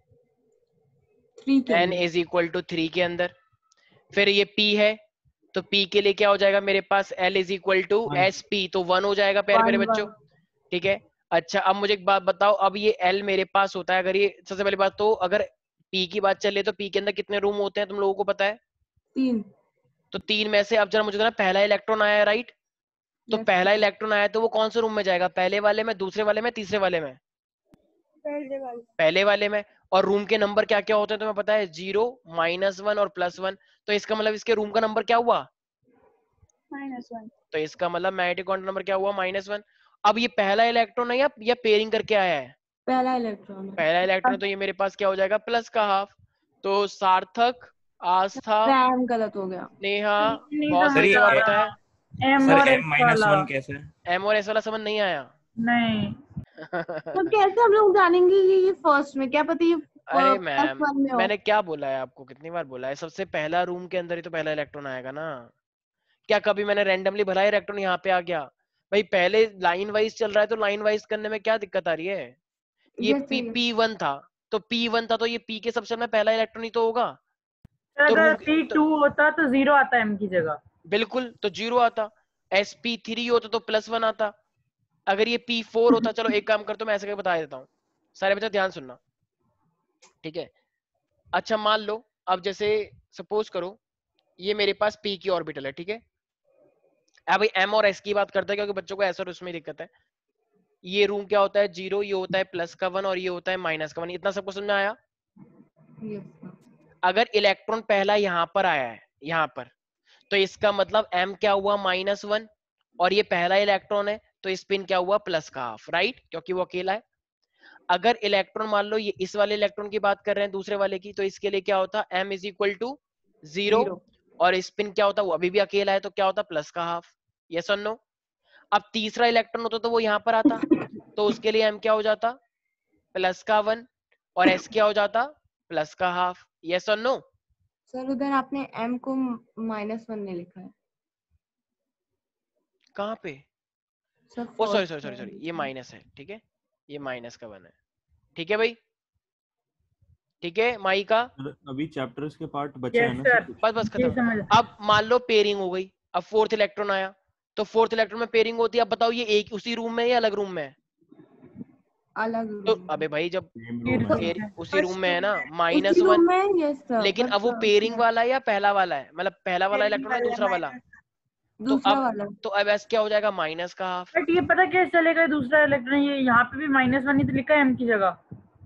Speaker 1: n इज इक्वल टू 3 के अंदर। फिर ये p है, तो p के लिए क्या हो जाएगा मेरे पास, l is equal to S P, तो 1 हो जाएगा प्यारे प्यारे बच्चों। ठीक है। अच्छा अब मुझे एक बात बताओ, अब ये l मेरे पास होता है, अगर ये सबसे पहली बात, तो अगर p की बात चले तो p के अंदर कितने रूम होते हैं तुम लोगों को पता है?
Speaker 6: 3।
Speaker 1: तो 3 में से अब जरा मुझे ना, पहला इलेक्ट्रॉन आया है राइट, तो पहला इलेक्ट्रॉन आया तो वो कौन से रूम में जाएगा, पहले वाले में, दूसरे वाले में, तीसरे वाले में? पहले वाले में। और रूम के नंबर क्या क्या होते हैं तुम्हें पता है? 0 -1 और +1। तो इसका मतलब इसके रूम का नंबर क्या हुआ?
Speaker 7: -1।
Speaker 1: तो इसका मतलब मैग्नेटिक क्वांटम नंबर क्या हुआ? -1। अब ये पहला इलेक्ट्रॉन है या पेयरिंग करके आया है?
Speaker 6: पहला इलेक्ट्रॉन है।
Speaker 1: पहला इलेक्ट्रॉन, तो ये मेरे पास क्या हो जाएगा, प्लस का हाफ। तो सार्थक, आस्था,
Speaker 6: रैम गलत हो गया।
Speaker 1: नेहा,
Speaker 9: नहीं
Speaker 1: बहुत
Speaker 3: सर
Speaker 1: सही
Speaker 3: ये
Speaker 1: जवाब बताया।
Speaker 9: M
Speaker 3: सर
Speaker 9: और S वाला
Speaker 3: m-1 कैसे है?
Speaker 1: एम और एस वाला समझ नहीं आया?
Speaker 9: नहीं।
Speaker 6: तो कैसे हम लोग जानेंगे कि ये फर्स्ट में, क्या पता ये
Speaker 1: अरे
Speaker 6: प्लस
Speaker 1: मैम,
Speaker 6: 1 में हो।
Speaker 1: मैंने क्या बोला है आपको, कितनी बार बोला है, सबसे पहला रूम के अंदर ही तो पहला इलेक्ट्रॉन आएगा ना। क्या कभी मैंने रैंडमली भरा इलेक्ट्रॉन यहाँ पे आ गया? भाई पहले लाइन वाइज चल रहा है, तो लाइन वाइज करने में क्या दिक्कत आ रही है? ये P1 था, तो P1 था, तो ये P के सबसे में पहला इलेक्ट्रॉन ही तो होगा। तो
Speaker 9: अगर P2 होता तो 0 आता M की जगह।
Speaker 1: बिल्कुल, तो 0 आता। sp3 होता तो +1 आता। अगर ये P4 होता, चलो एक काम करता हूं, मैं ऐसे करके बता देता हूँ, सारे बच्चे ध्यान सुनना, ठीक है। अच्छा मान लो, अब जैसे सपोज करो ये मेरे पास P की ऑर्बिटल है, ठीक है। अब भाई M और S की बात करते हैं, क्योंकि बच्चों को ऐसा और उसमें दिक्कत है। ये रूम क्या होता है, 0, ये होता है +1 और ये होता है -1। इतना सबको समझ में आया? अगर इलेक्ट्रॉन पहला यहाँ पर आया है, यहाँ पर, तो इसका मतलब M क्या हुआ, -1, और ये पहला इलेक्ट्रॉन है, तो स्पिन क्या हुआ, प्लस का हाफ, राइट, क्योंकि वो अकेला है। अगर इलेक्ट्रॉन मान लो ये इस वाले इलेक्ट्रॉन की बात कर रहे हैं, दूसरे वाले की, तो इसके लिए क्या होता, M इज इक्वल टू 0, और स्पिन क्या होता, वो अभी भी अकेला है, तो क्या होता, प्लस का हाफ। यस और नो? अब तीसरा इलेक्ट्रॉन होता तो वो यहाँ पर आता, तो उसके लिए M क्या हो जाता, +1, और S क्या हो जाता, प्लस का हाफ। यस और नो?
Speaker 6: सर उधर आपने M को -1 ने लिखा है।
Speaker 1: कहाँ पे? Oh sorry sorry sorry sorry, ये माइनस है, ठीक है, ये -1 है, ठीक है भाई, ठीक है माई का।
Speaker 4: अभी चैप्टर्स के पार्ट बचे हैं ना
Speaker 1: बस बस खत्म। अब मान लो पेयरिंग हो गई, अब फोर्थ इलेक्ट्रॉन आया, तो फोर्थ इलेक्ट्रॉन में पेयरिंग होती है। अब बताओ ये एक उसी रूम में है या अलग रूम में है?
Speaker 6: अलग
Speaker 1: तो
Speaker 6: रूम
Speaker 1: अबे भाई जब उसी रूम में है ना,
Speaker 6: उसी
Speaker 1: -1,
Speaker 6: रूम में, यस सर,
Speaker 1: लेकिन अब वो पेयरिंग वाला है या पहला वाला है, मतलब पहला वाला इलेक्ट्रॉन है दूसरा वाला? तो
Speaker 6: दूसरा
Speaker 1: अब
Speaker 6: वाला।
Speaker 1: तो अब ऐसा क्या हो जाएगा, माइनस का हाफ।
Speaker 9: बट ये पता कैसे चलेगा दूसरा इलेक्ट्रॉन, ये यहाँ पे भी -1 ही तो लिखा है एम की जगह।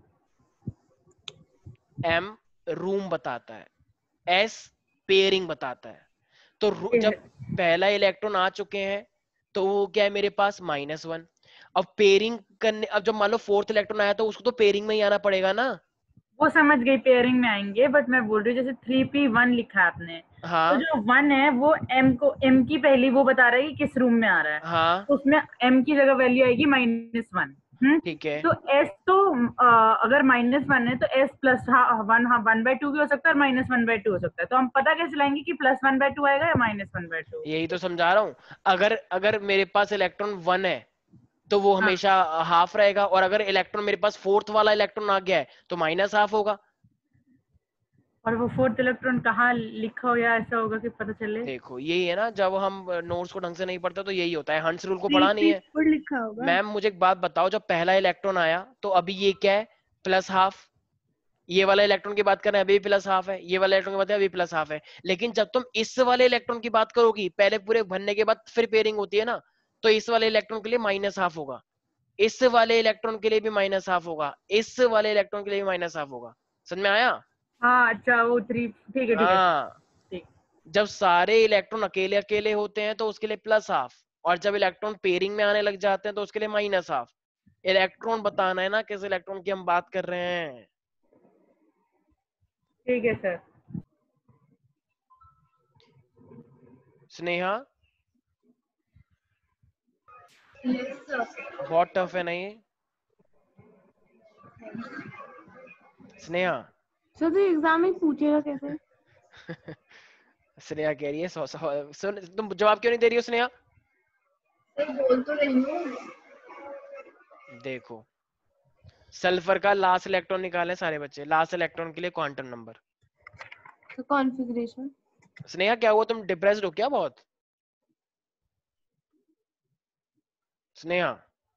Speaker 1: एम रूम बताता है, एस पेयरिंग बताता है। तो जब पहला इलेक्ट्रॉन आ चुके हैं तो वो क्या है मेरे पास -1। अब पेयरिंग करने, अब जब मान लो फोर्थ इलेक्ट्रॉन आया तो उसको तो पेयरिंग में ही आना पड़ेगा ना।
Speaker 9: वो समझ गई, पेयरिंग में आएंगे, बट मैं बोल रही हूँ जैसे 3p1 लिखा है आपने,
Speaker 1: हाँ
Speaker 9: तो जो 1 है वो m की पहली वो बता रहा है कि किस रूम में आ रहा है,
Speaker 1: हाँ
Speaker 9: तो उसमें m की जगह वैल्यू आएगी -1।
Speaker 1: ठीक है।
Speaker 9: तो s तो अगर -1 है तो s +1/2 भी हो सकता है और -1/2 हो सकता है, तो हम पता कैसे लाएंगे कि +1/2 आएगा या -1/2?
Speaker 1: यही तो समझा रहा हूँ। अगर अगर मेरे पास इलेक्ट्रॉन 1 है तो वो हमेशा हाफ रहेगा, और अगर इलेक्ट्रॉन मेरे पास फोर्थ वाला इलेक्ट्रॉन आ गया है तो -1/2 होगा।
Speaker 9: और वो फोर्थ इलेक्ट्रॉन कहाँ लिखा हो या ऐसा होगा कि पता चले?
Speaker 1: देखो यही है ना, जब हम नोट्स को ढंग से नहीं पढ़ते तो यही होता है। हंस रूल को पढ़ा नहीं है?
Speaker 2: लिखा होगा।
Speaker 1: मैम मुझे एक बात बताओ, जब पहला इलेक्ट्रॉन आया तो अभी ये क्या है, +1/2। ये वाला इलेक्ट्रॉन की बात कर रहे हैं, अभी +1/2 है। ये वाला इलेक्ट्रॉन की बात है, अभी +1/2 है। लेकिन जब तुम इस वाले इलेक्ट्रॉन की बात करोगी, पहले पूरे भरने के बाद फिर पेयरिंग होती है ना, तो इस वाले इलेक्ट्रॉन के लिए -1/2 होगा, इस वाले इलेक्ट्रॉन के लिए भी -1/2 होगा, इस वाले इलेक्ट्रॉन के लिए भी -1/2 होगा। समझ में आया?
Speaker 9: हाँ अच्छा, वो 3, ठीक है ठीक है
Speaker 1: हाँ,
Speaker 9: ठीक।
Speaker 1: जब सारे इलेक्ट्रॉन अकेले अकेले होते हैं तो उसके लिए +1/2, और जब इलेक्ट्रॉन पेयरिंग में आने लग जाते हैं तो उसके लिए -1/2। इलेक्ट्रॉन बताना है ना किस इलेक्ट्रॉन की हम बात कर रहे हैं।
Speaker 9: ठीक है सर।
Speaker 1: Sneha
Speaker 2: yes sir.
Speaker 1: बहुत टफ है ना ये? स्नेहा
Speaker 6: सर तो एग्जाम में पूछेगा कैसे?
Speaker 1: स्नेहा कह रही है सुन, तुम जवाब क्यों नहीं दे रही हो स्नेहा?
Speaker 2: सर बोल तो रही हूँ।
Speaker 1: देखो, सल्फर का लास्ट इलेक्ट्रॉन निकाले सारे बच्चे, लास्ट इलेक्ट्रॉन के लिए क्वांटम नंबर।
Speaker 6: तो कॉन्फ़िगरेशन।
Speaker 1: स्नेहा क्या हुआ, तुम डिप्रेस्ड हो क्या बहुत? स्नेहा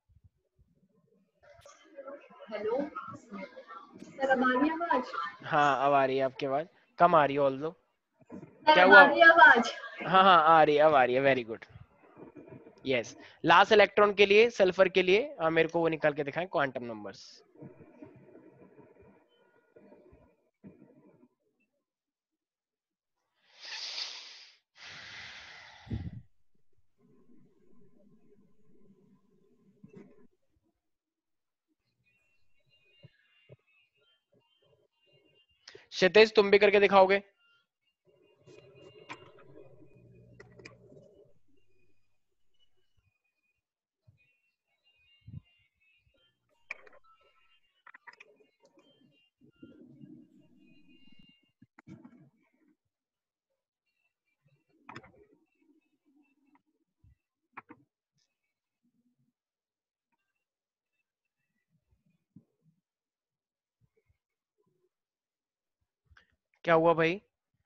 Speaker 2: हेलो सर, अब आ रही है आवाज?
Speaker 1: हाँ अब आ रही है आपकी आवाज, कम आ रही है ऑल्दो।
Speaker 2: सर
Speaker 1: क्या
Speaker 2: अब
Speaker 1: हुआ?
Speaker 2: आ रही है आवाज?
Speaker 1: हाँ हाँ आ रही है, अब आ रही है, very good. Yes, last electron के लिए, सल्फर के लिए मेरे को वो निकाल के दिखाएं क्वांटम नंबर्स। क्षितिज तुम भी करके दिखाओगे? क्या हुआ भाई,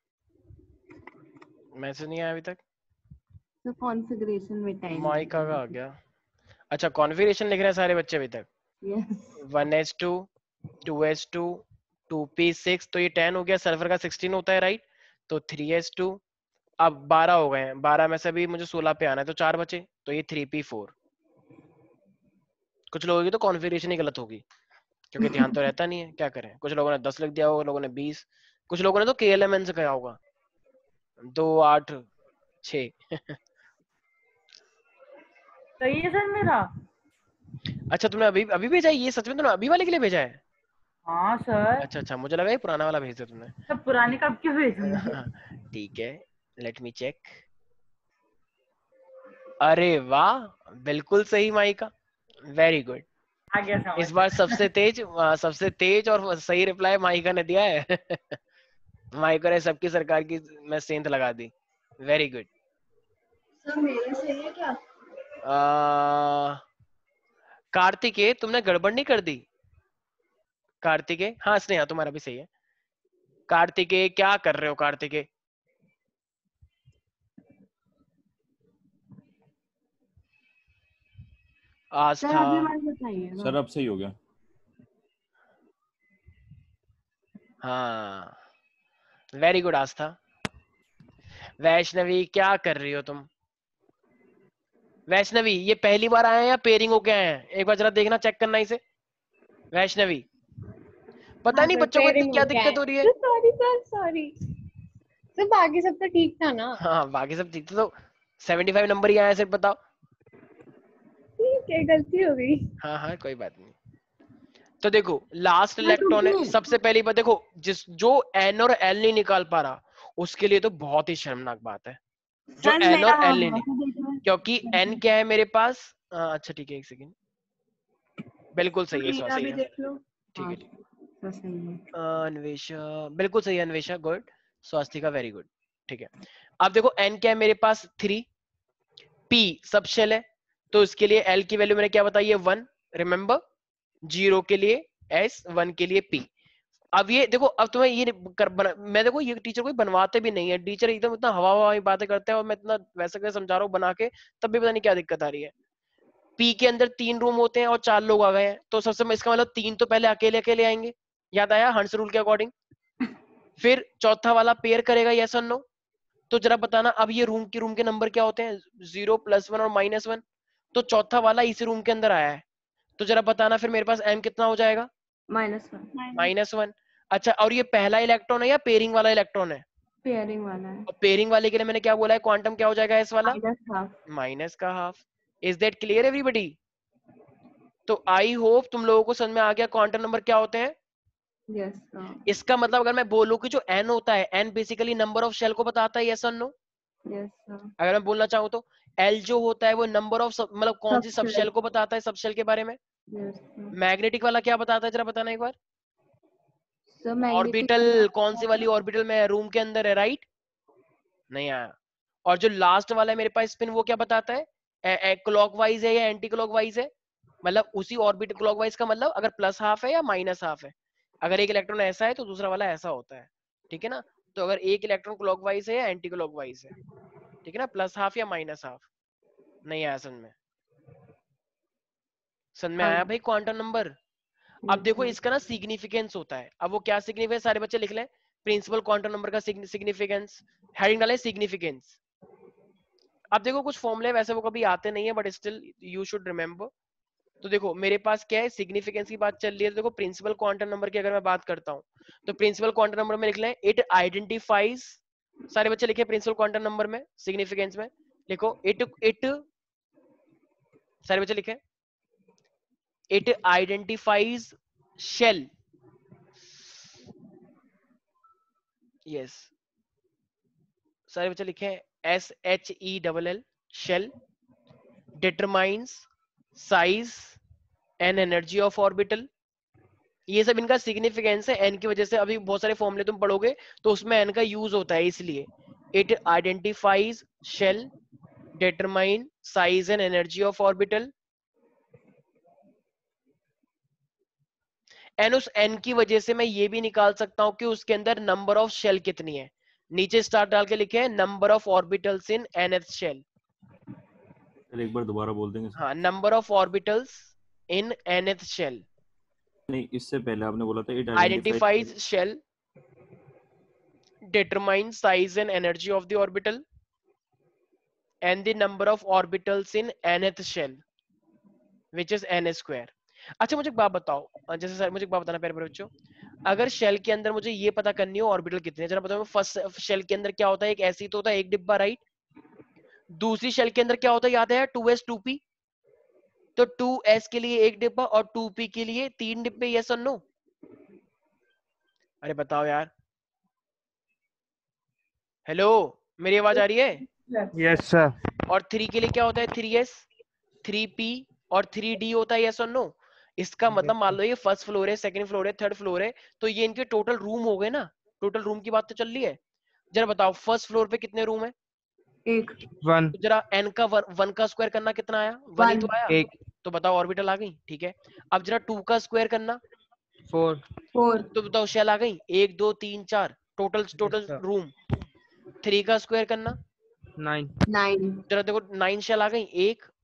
Speaker 1: मैसेज नहीं आया अभी तक?
Speaker 6: तो कॉन्फ़िगरेशन में टाइम
Speaker 1: माइक आ गया। अच्छा कॉन्फ़िगरेशन लिख रहे हैं सारे बच्चे अभी तक?
Speaker 6: यस
Speaker 1: 1s2 2s2 2p6, तो ये 10 हो गया। सल्फर का 16 होता है राइट, तो 3s2। अब 12 हो गए हैं, 12 में से भी मुझे 16 पे आना है, तो 4 बचे, तो ये 3p4। कुछ लोगों की तो कॉन्फ़िगरेशन ही गलत होगी, क्योंकि ध्यान तो रहता नहीं है, क्या करें। कुछ लोगों ने 10 लिख दिया होगा, लोगों ने 20, कुछ लोगों ने तो KLMN से कहा होगा 2 8 6।
Speaker 9: सही है सर मेरा?
Speaker 1: अच्छा तुमने अभी अभी भेजा है ये? सच में तुमने अभी वाले के लिए भेजा है?
Speaker 9: हाँ सर।
Speaker 1: अच्छा अच्छा, मुझे लगा ये पुराना वाला भेज दिया तुमने।
Speaker 9: सब पुराने कब क्यों भेजूंगी?
Speaker 1: ठीक है, लेट मी चेक। अरे वाह, बिल्कुल सही माइका, वेरी गुड।
Speaker 9: आ गया समझ।
Speaker 1: इस बार सबसे तेज और सही रिप्लाई माइका ने दिया है। माइका ने सबकी सरकार की में सेंध लगा दी, वेरी गुड।
Speaker 2: सर मेरा सही है क्या?
Speaker 1: कार्तिकेय तुमने गड़बड़ नहीं कर दी? कार्तिकेय, हाँ स्नेहा तुम्हारा भी सही है। कार्तिकेय क्या कर रहे हो कार्तिकेय? आस्था,
Speaker 4: सर अब सही हो गया।
Speaker 1: हाँ वेरी गुड आस्था। वैष्णवी क्या कर रही हो तुम? वैष्णवी ये पहली बार आए हैं या पेयरिंग हो के आए हैं? एक बार जरा देखना, चेक करना इसे। वैष्णवी पता
Speaker 6: हाँ
Speaker 1: नहीं
Speaker 6: सर,
Speaker 1: बच्चों को इतनी
Speaker 6: पेयरिंग
Speaker 1: क्या
Speaker 6: हो गया
Speaker 1: दिक्कत
Speaker 6: है।
Speaker 1: हो रही है।
Speaker 6: सॉरी सर, सॉरी सर, बाकी सब तो ठीक था ना?
Speaker 1: हाँ बाकी सब ठीक था, तो 75 नंबर ही आया, सिर्फ बताओ।
Speaker 6: ठीक है, गलती हो गई।
Speaker 1: हाँ हाँ कोई बात नहीं। तो देखो लास्ट इलेक्ट्रॉन है, सबसे पहली बात देखो, जो एन और एल नहीं निकाल पा रहा उसके लिए तो बहुत ही शर्मनाक बात है, जो
Speaker 9: सर
Speaker 1: एन और
Speaker 9: मेरा
Speaker 1: एल नहीं, क्योंकि एन क्या है मेरे पास। अच्छा ठीक है, एक सेकेंड, बिल्कुल सही है,
Speaker 7: मेरा
Speaker 1: सही
Speaker 7: भी
Speaker 1: है,
Speaker 7: देख लो।
Speaker 1: ठीक है ठीक है। अन्वेषा बिल्कुल सही है, Anvesha good, Swastika very good, ठीक है। अब देखो एन क्या है मेरे पास 3, पी सब शेल है, तो इसके लिए एल की वैल्यू मैंने क्या बताई है 1, रिमेंबर, 0 के लिए एस, 1 के लिए पी। अब ये देखो, अब तुम्हें ये मैं देखो ये टीचर कोई बनवाते भी नहीं है, टीचर एकदम इतना हवा हवा बातें करते हैं, और मैं इतना वैसे कैसे समझा रहा हूँ बना के, तब भी पता नहीं क्या दिक्कत आ रही है। पी के अंदर 3 रूम होते हैं और 4 लोग आ गए हैं, तो सबसे इसका मतलब 3 तो पहले अकेले अकेले आएंगे, याद आया हंस रूल के अकॉर्डिंग। फिर चौथा वाला पेयर करेगा यस और नो। तो जरा बताना अब ये रूम के नंबर क्या होते हैं, 0 +1 और -1, तो चौथा वाला इस रूम के अंदर आया है, तो जरा बताना फिर मेरे पास एम कितना हो जाएगा, -1। अच्छा, और ये पहला इलेक्ट्रॉन है या पेयरिंग वाला इलेक्ट्रॉन है?
Speaker 8: पेयरिंग वाला है।
Speaker 1: और पेयरिंग वाले के लिए मैंने क्या बोला है, क्वांटम क्या हो जाएगा इस वाला, माइनस का half. Is that clear everybody? तो आई होप तुम लोगों को समझ में आ गया क्वांटम नंबर क्या होते हैं।
Speaker 8: यस
Speaker 1: इसका मतलब अगर मैं बोलूं कि जो एन होता है, N basically number of shell को बताता है, यस और नो।
Speaker 8: यस
Speaker 1: अगर मैं बोलना चाहूँ तो एल जो होता है वो नंबर ऑफ मतलब कौन सी सब शेल को बताता है, सब शेल के बारे में। मैग्नेटिक वाला क्या बताता है, जरा बताना एक बार। ऑर्बिटल, कौन सी वाली ऑर्बिटल में रूम के अंदर है, राइट, नहीं आया। और जो लास्ट वाला है मेरे पास स्पिन, वो क्या बताता है, क्लॉकवाइज है या एंटी क्लॉकवाइज है, मतलब उसी ऑर्बिट क्लॉकवाइज का मतलब अगर प्लस हाफ है या माइनस हाफ है। अगर एक इलेक्ट्रॉन ऐसा है तो दूसरा वाला ऐसा होता है, ठीक है ना। तो अगर एक इलेक्ट्रॉन क्लॉकवाइज है या एंटी क्लॉकवाइज है, ठीक है ना, प्लस हाफ या माइनस हाफ। नहीं आया समझ में? समझ में आया भाई क्वांटम नंबर? अब देखो इसका ना सिग्निफिकेंस होता है, अब वो क्या सिग्निफिकेंस, सारे बच्चे लिख लें, प्रिंसिपल क्वांटम नंबर का सिग्निफिकेंस, हेडिंग डालें सिग्निफिकेंस। अब देखो कुछ फॉर्मूले वैसे वो कभी आते नहीं है, but still you should remember. तो देखो मेरे पास क्या है, सिग्निफिकेंस की बात चल रही है, तो देखो प्रिंसिपल क्वांटम नंबर की अगर मैं बात करता हूँ, तो प्रिंसिपल क्वांटम नंबर में लिख लें इट आइडेंटिफाइज, सारे बच्चे लिखे प्रिंसिपल क्वांटम नंबर में सिग्निफिकेंस में लिखो इट सारे बच्चे लिखे इट आइडेंटिफाइज शेल, यस सारे बच्चे लिखे SHELL shell, determines size and energy of orbital. ये सब इनका सिग्निफिकेंस है एन की वजह से। अभी बहुत सारे फॉर्मूले तुम पढ़ोगे तो उसमें एन का यूज होता है, इसलिए it identifies shell, determine size and energy of orbital. And उस एन की वजह से मैं ये भी निकाल सकता हूं कि उसके अंदर नंबर ऑफ शेल कितनी है। नीचे स्टार डाल के लिखे हैं number of orbitals in nth shell.
Speaker 4: एक बार दोबारा बोल देंगे।
Speaker 1: हाँ, number of orbitals in nth shell.
Speaker 4: नहीं, इससे पहले आपने बोला था it
Speaker 1: identifies shell, determine size and energy of the orbital and the number of orbitals in nth shell which is n square। अच्छा मुझे एक बात बताओ, जैसे सर मुझे एक बात बताना प्यारे बच्चों, अगर शेल के अंदर मुझे ये पता करनी हो ऑर्बिटल कितने, जरा बताओ। फर्स्ट शेल के अंदर क्या होता है, एक ऐसी तो होता है एक डिब्बा, राइट। दूसरी शेल के अंदर क्या होता है, याद है 2s 2p, तो 2s के लिए एक डिब्बा और 2p के लिए 3 डिब्बे, यस और नो। अरे बताओ यार, हेलो मेरी आवाज आ रही है?
Speaker 5: Yes sir.
Speaker 1: और 3 के लिए क्या होता है, 3s 3p और 3d होता है, यस और नो। इसका मतलब मान लो ये फर्स्ट फ्लोर है, सेकंड फ्लोर है, थर्ड फ्लोर है, तो ये इनके टोटल रूम हो गए ना। टोटल रूम की बात तो चल रही है। जरा बताओ फर्स्ट फ्लोर पे कितने रूम है?
Speaker 8: 1
Speaker 1: तो जरा n का 1 का स्क्वायर करना कितना आया, 1 ही तो आया।
Speaker 5: 1
Speaker 1: तो बताओ ऑर्बिटल आ गई, ठीक है। अब जरा 2 का स्क्वायर करना,
Speaker 5: 4
Speaker 1: तो बताओ शेल आ गई, 1 2 3 4 टोटल रूम। 3 का स्क्वायर करना
Speaker 5: 9
Speaker 8: 9
Speaker 1: जरा देखो 9 शेल आ गई, 1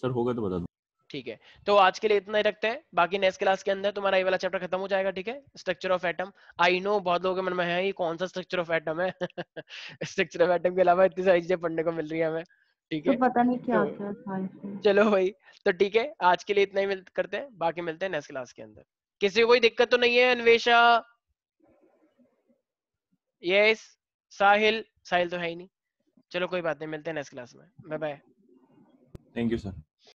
Speaker 4: सर होगा तो बता दो।
Speaker 1: ठीक है, तो आज के लिए इतना ही रखते हैं, बाकी नेक्स्ट क्लास के अंदर तुम्हारा ये वाला चैप्टर खत्म हो जाएगा, ठीक है, structure of atom. I know बहुत लोगों के मन में है ये कौन सा स्ट्रक्चर ऑफ एटम है स्ट्रक्चर ऑफ एटम के अलावा इतनी सारी चीजें पढ़ने को मिल रही है हमें, ठीक
Speaker 8: तो
Speaker 1: है।
Speaker 8: पता नहीं क्या
Speaker 1: तो
Speaker 8: क्या था इसमें।
Speaker 1: चलो भाई, तो ठीक है, आज के लिए इतना ही करते हैं, बाकी मिलते हैं नेक्स्ट क्लास के अंदर। किसी को कोई दिक्कत तो नहीं है? अन्वेषा, यस, साहिल, साहिल तो है ही नहीं। चलो कोई बात नहीं, मिलते हैं नेक्स्ट क्लास में, bye bye.
Speaker 4: Thank you sir.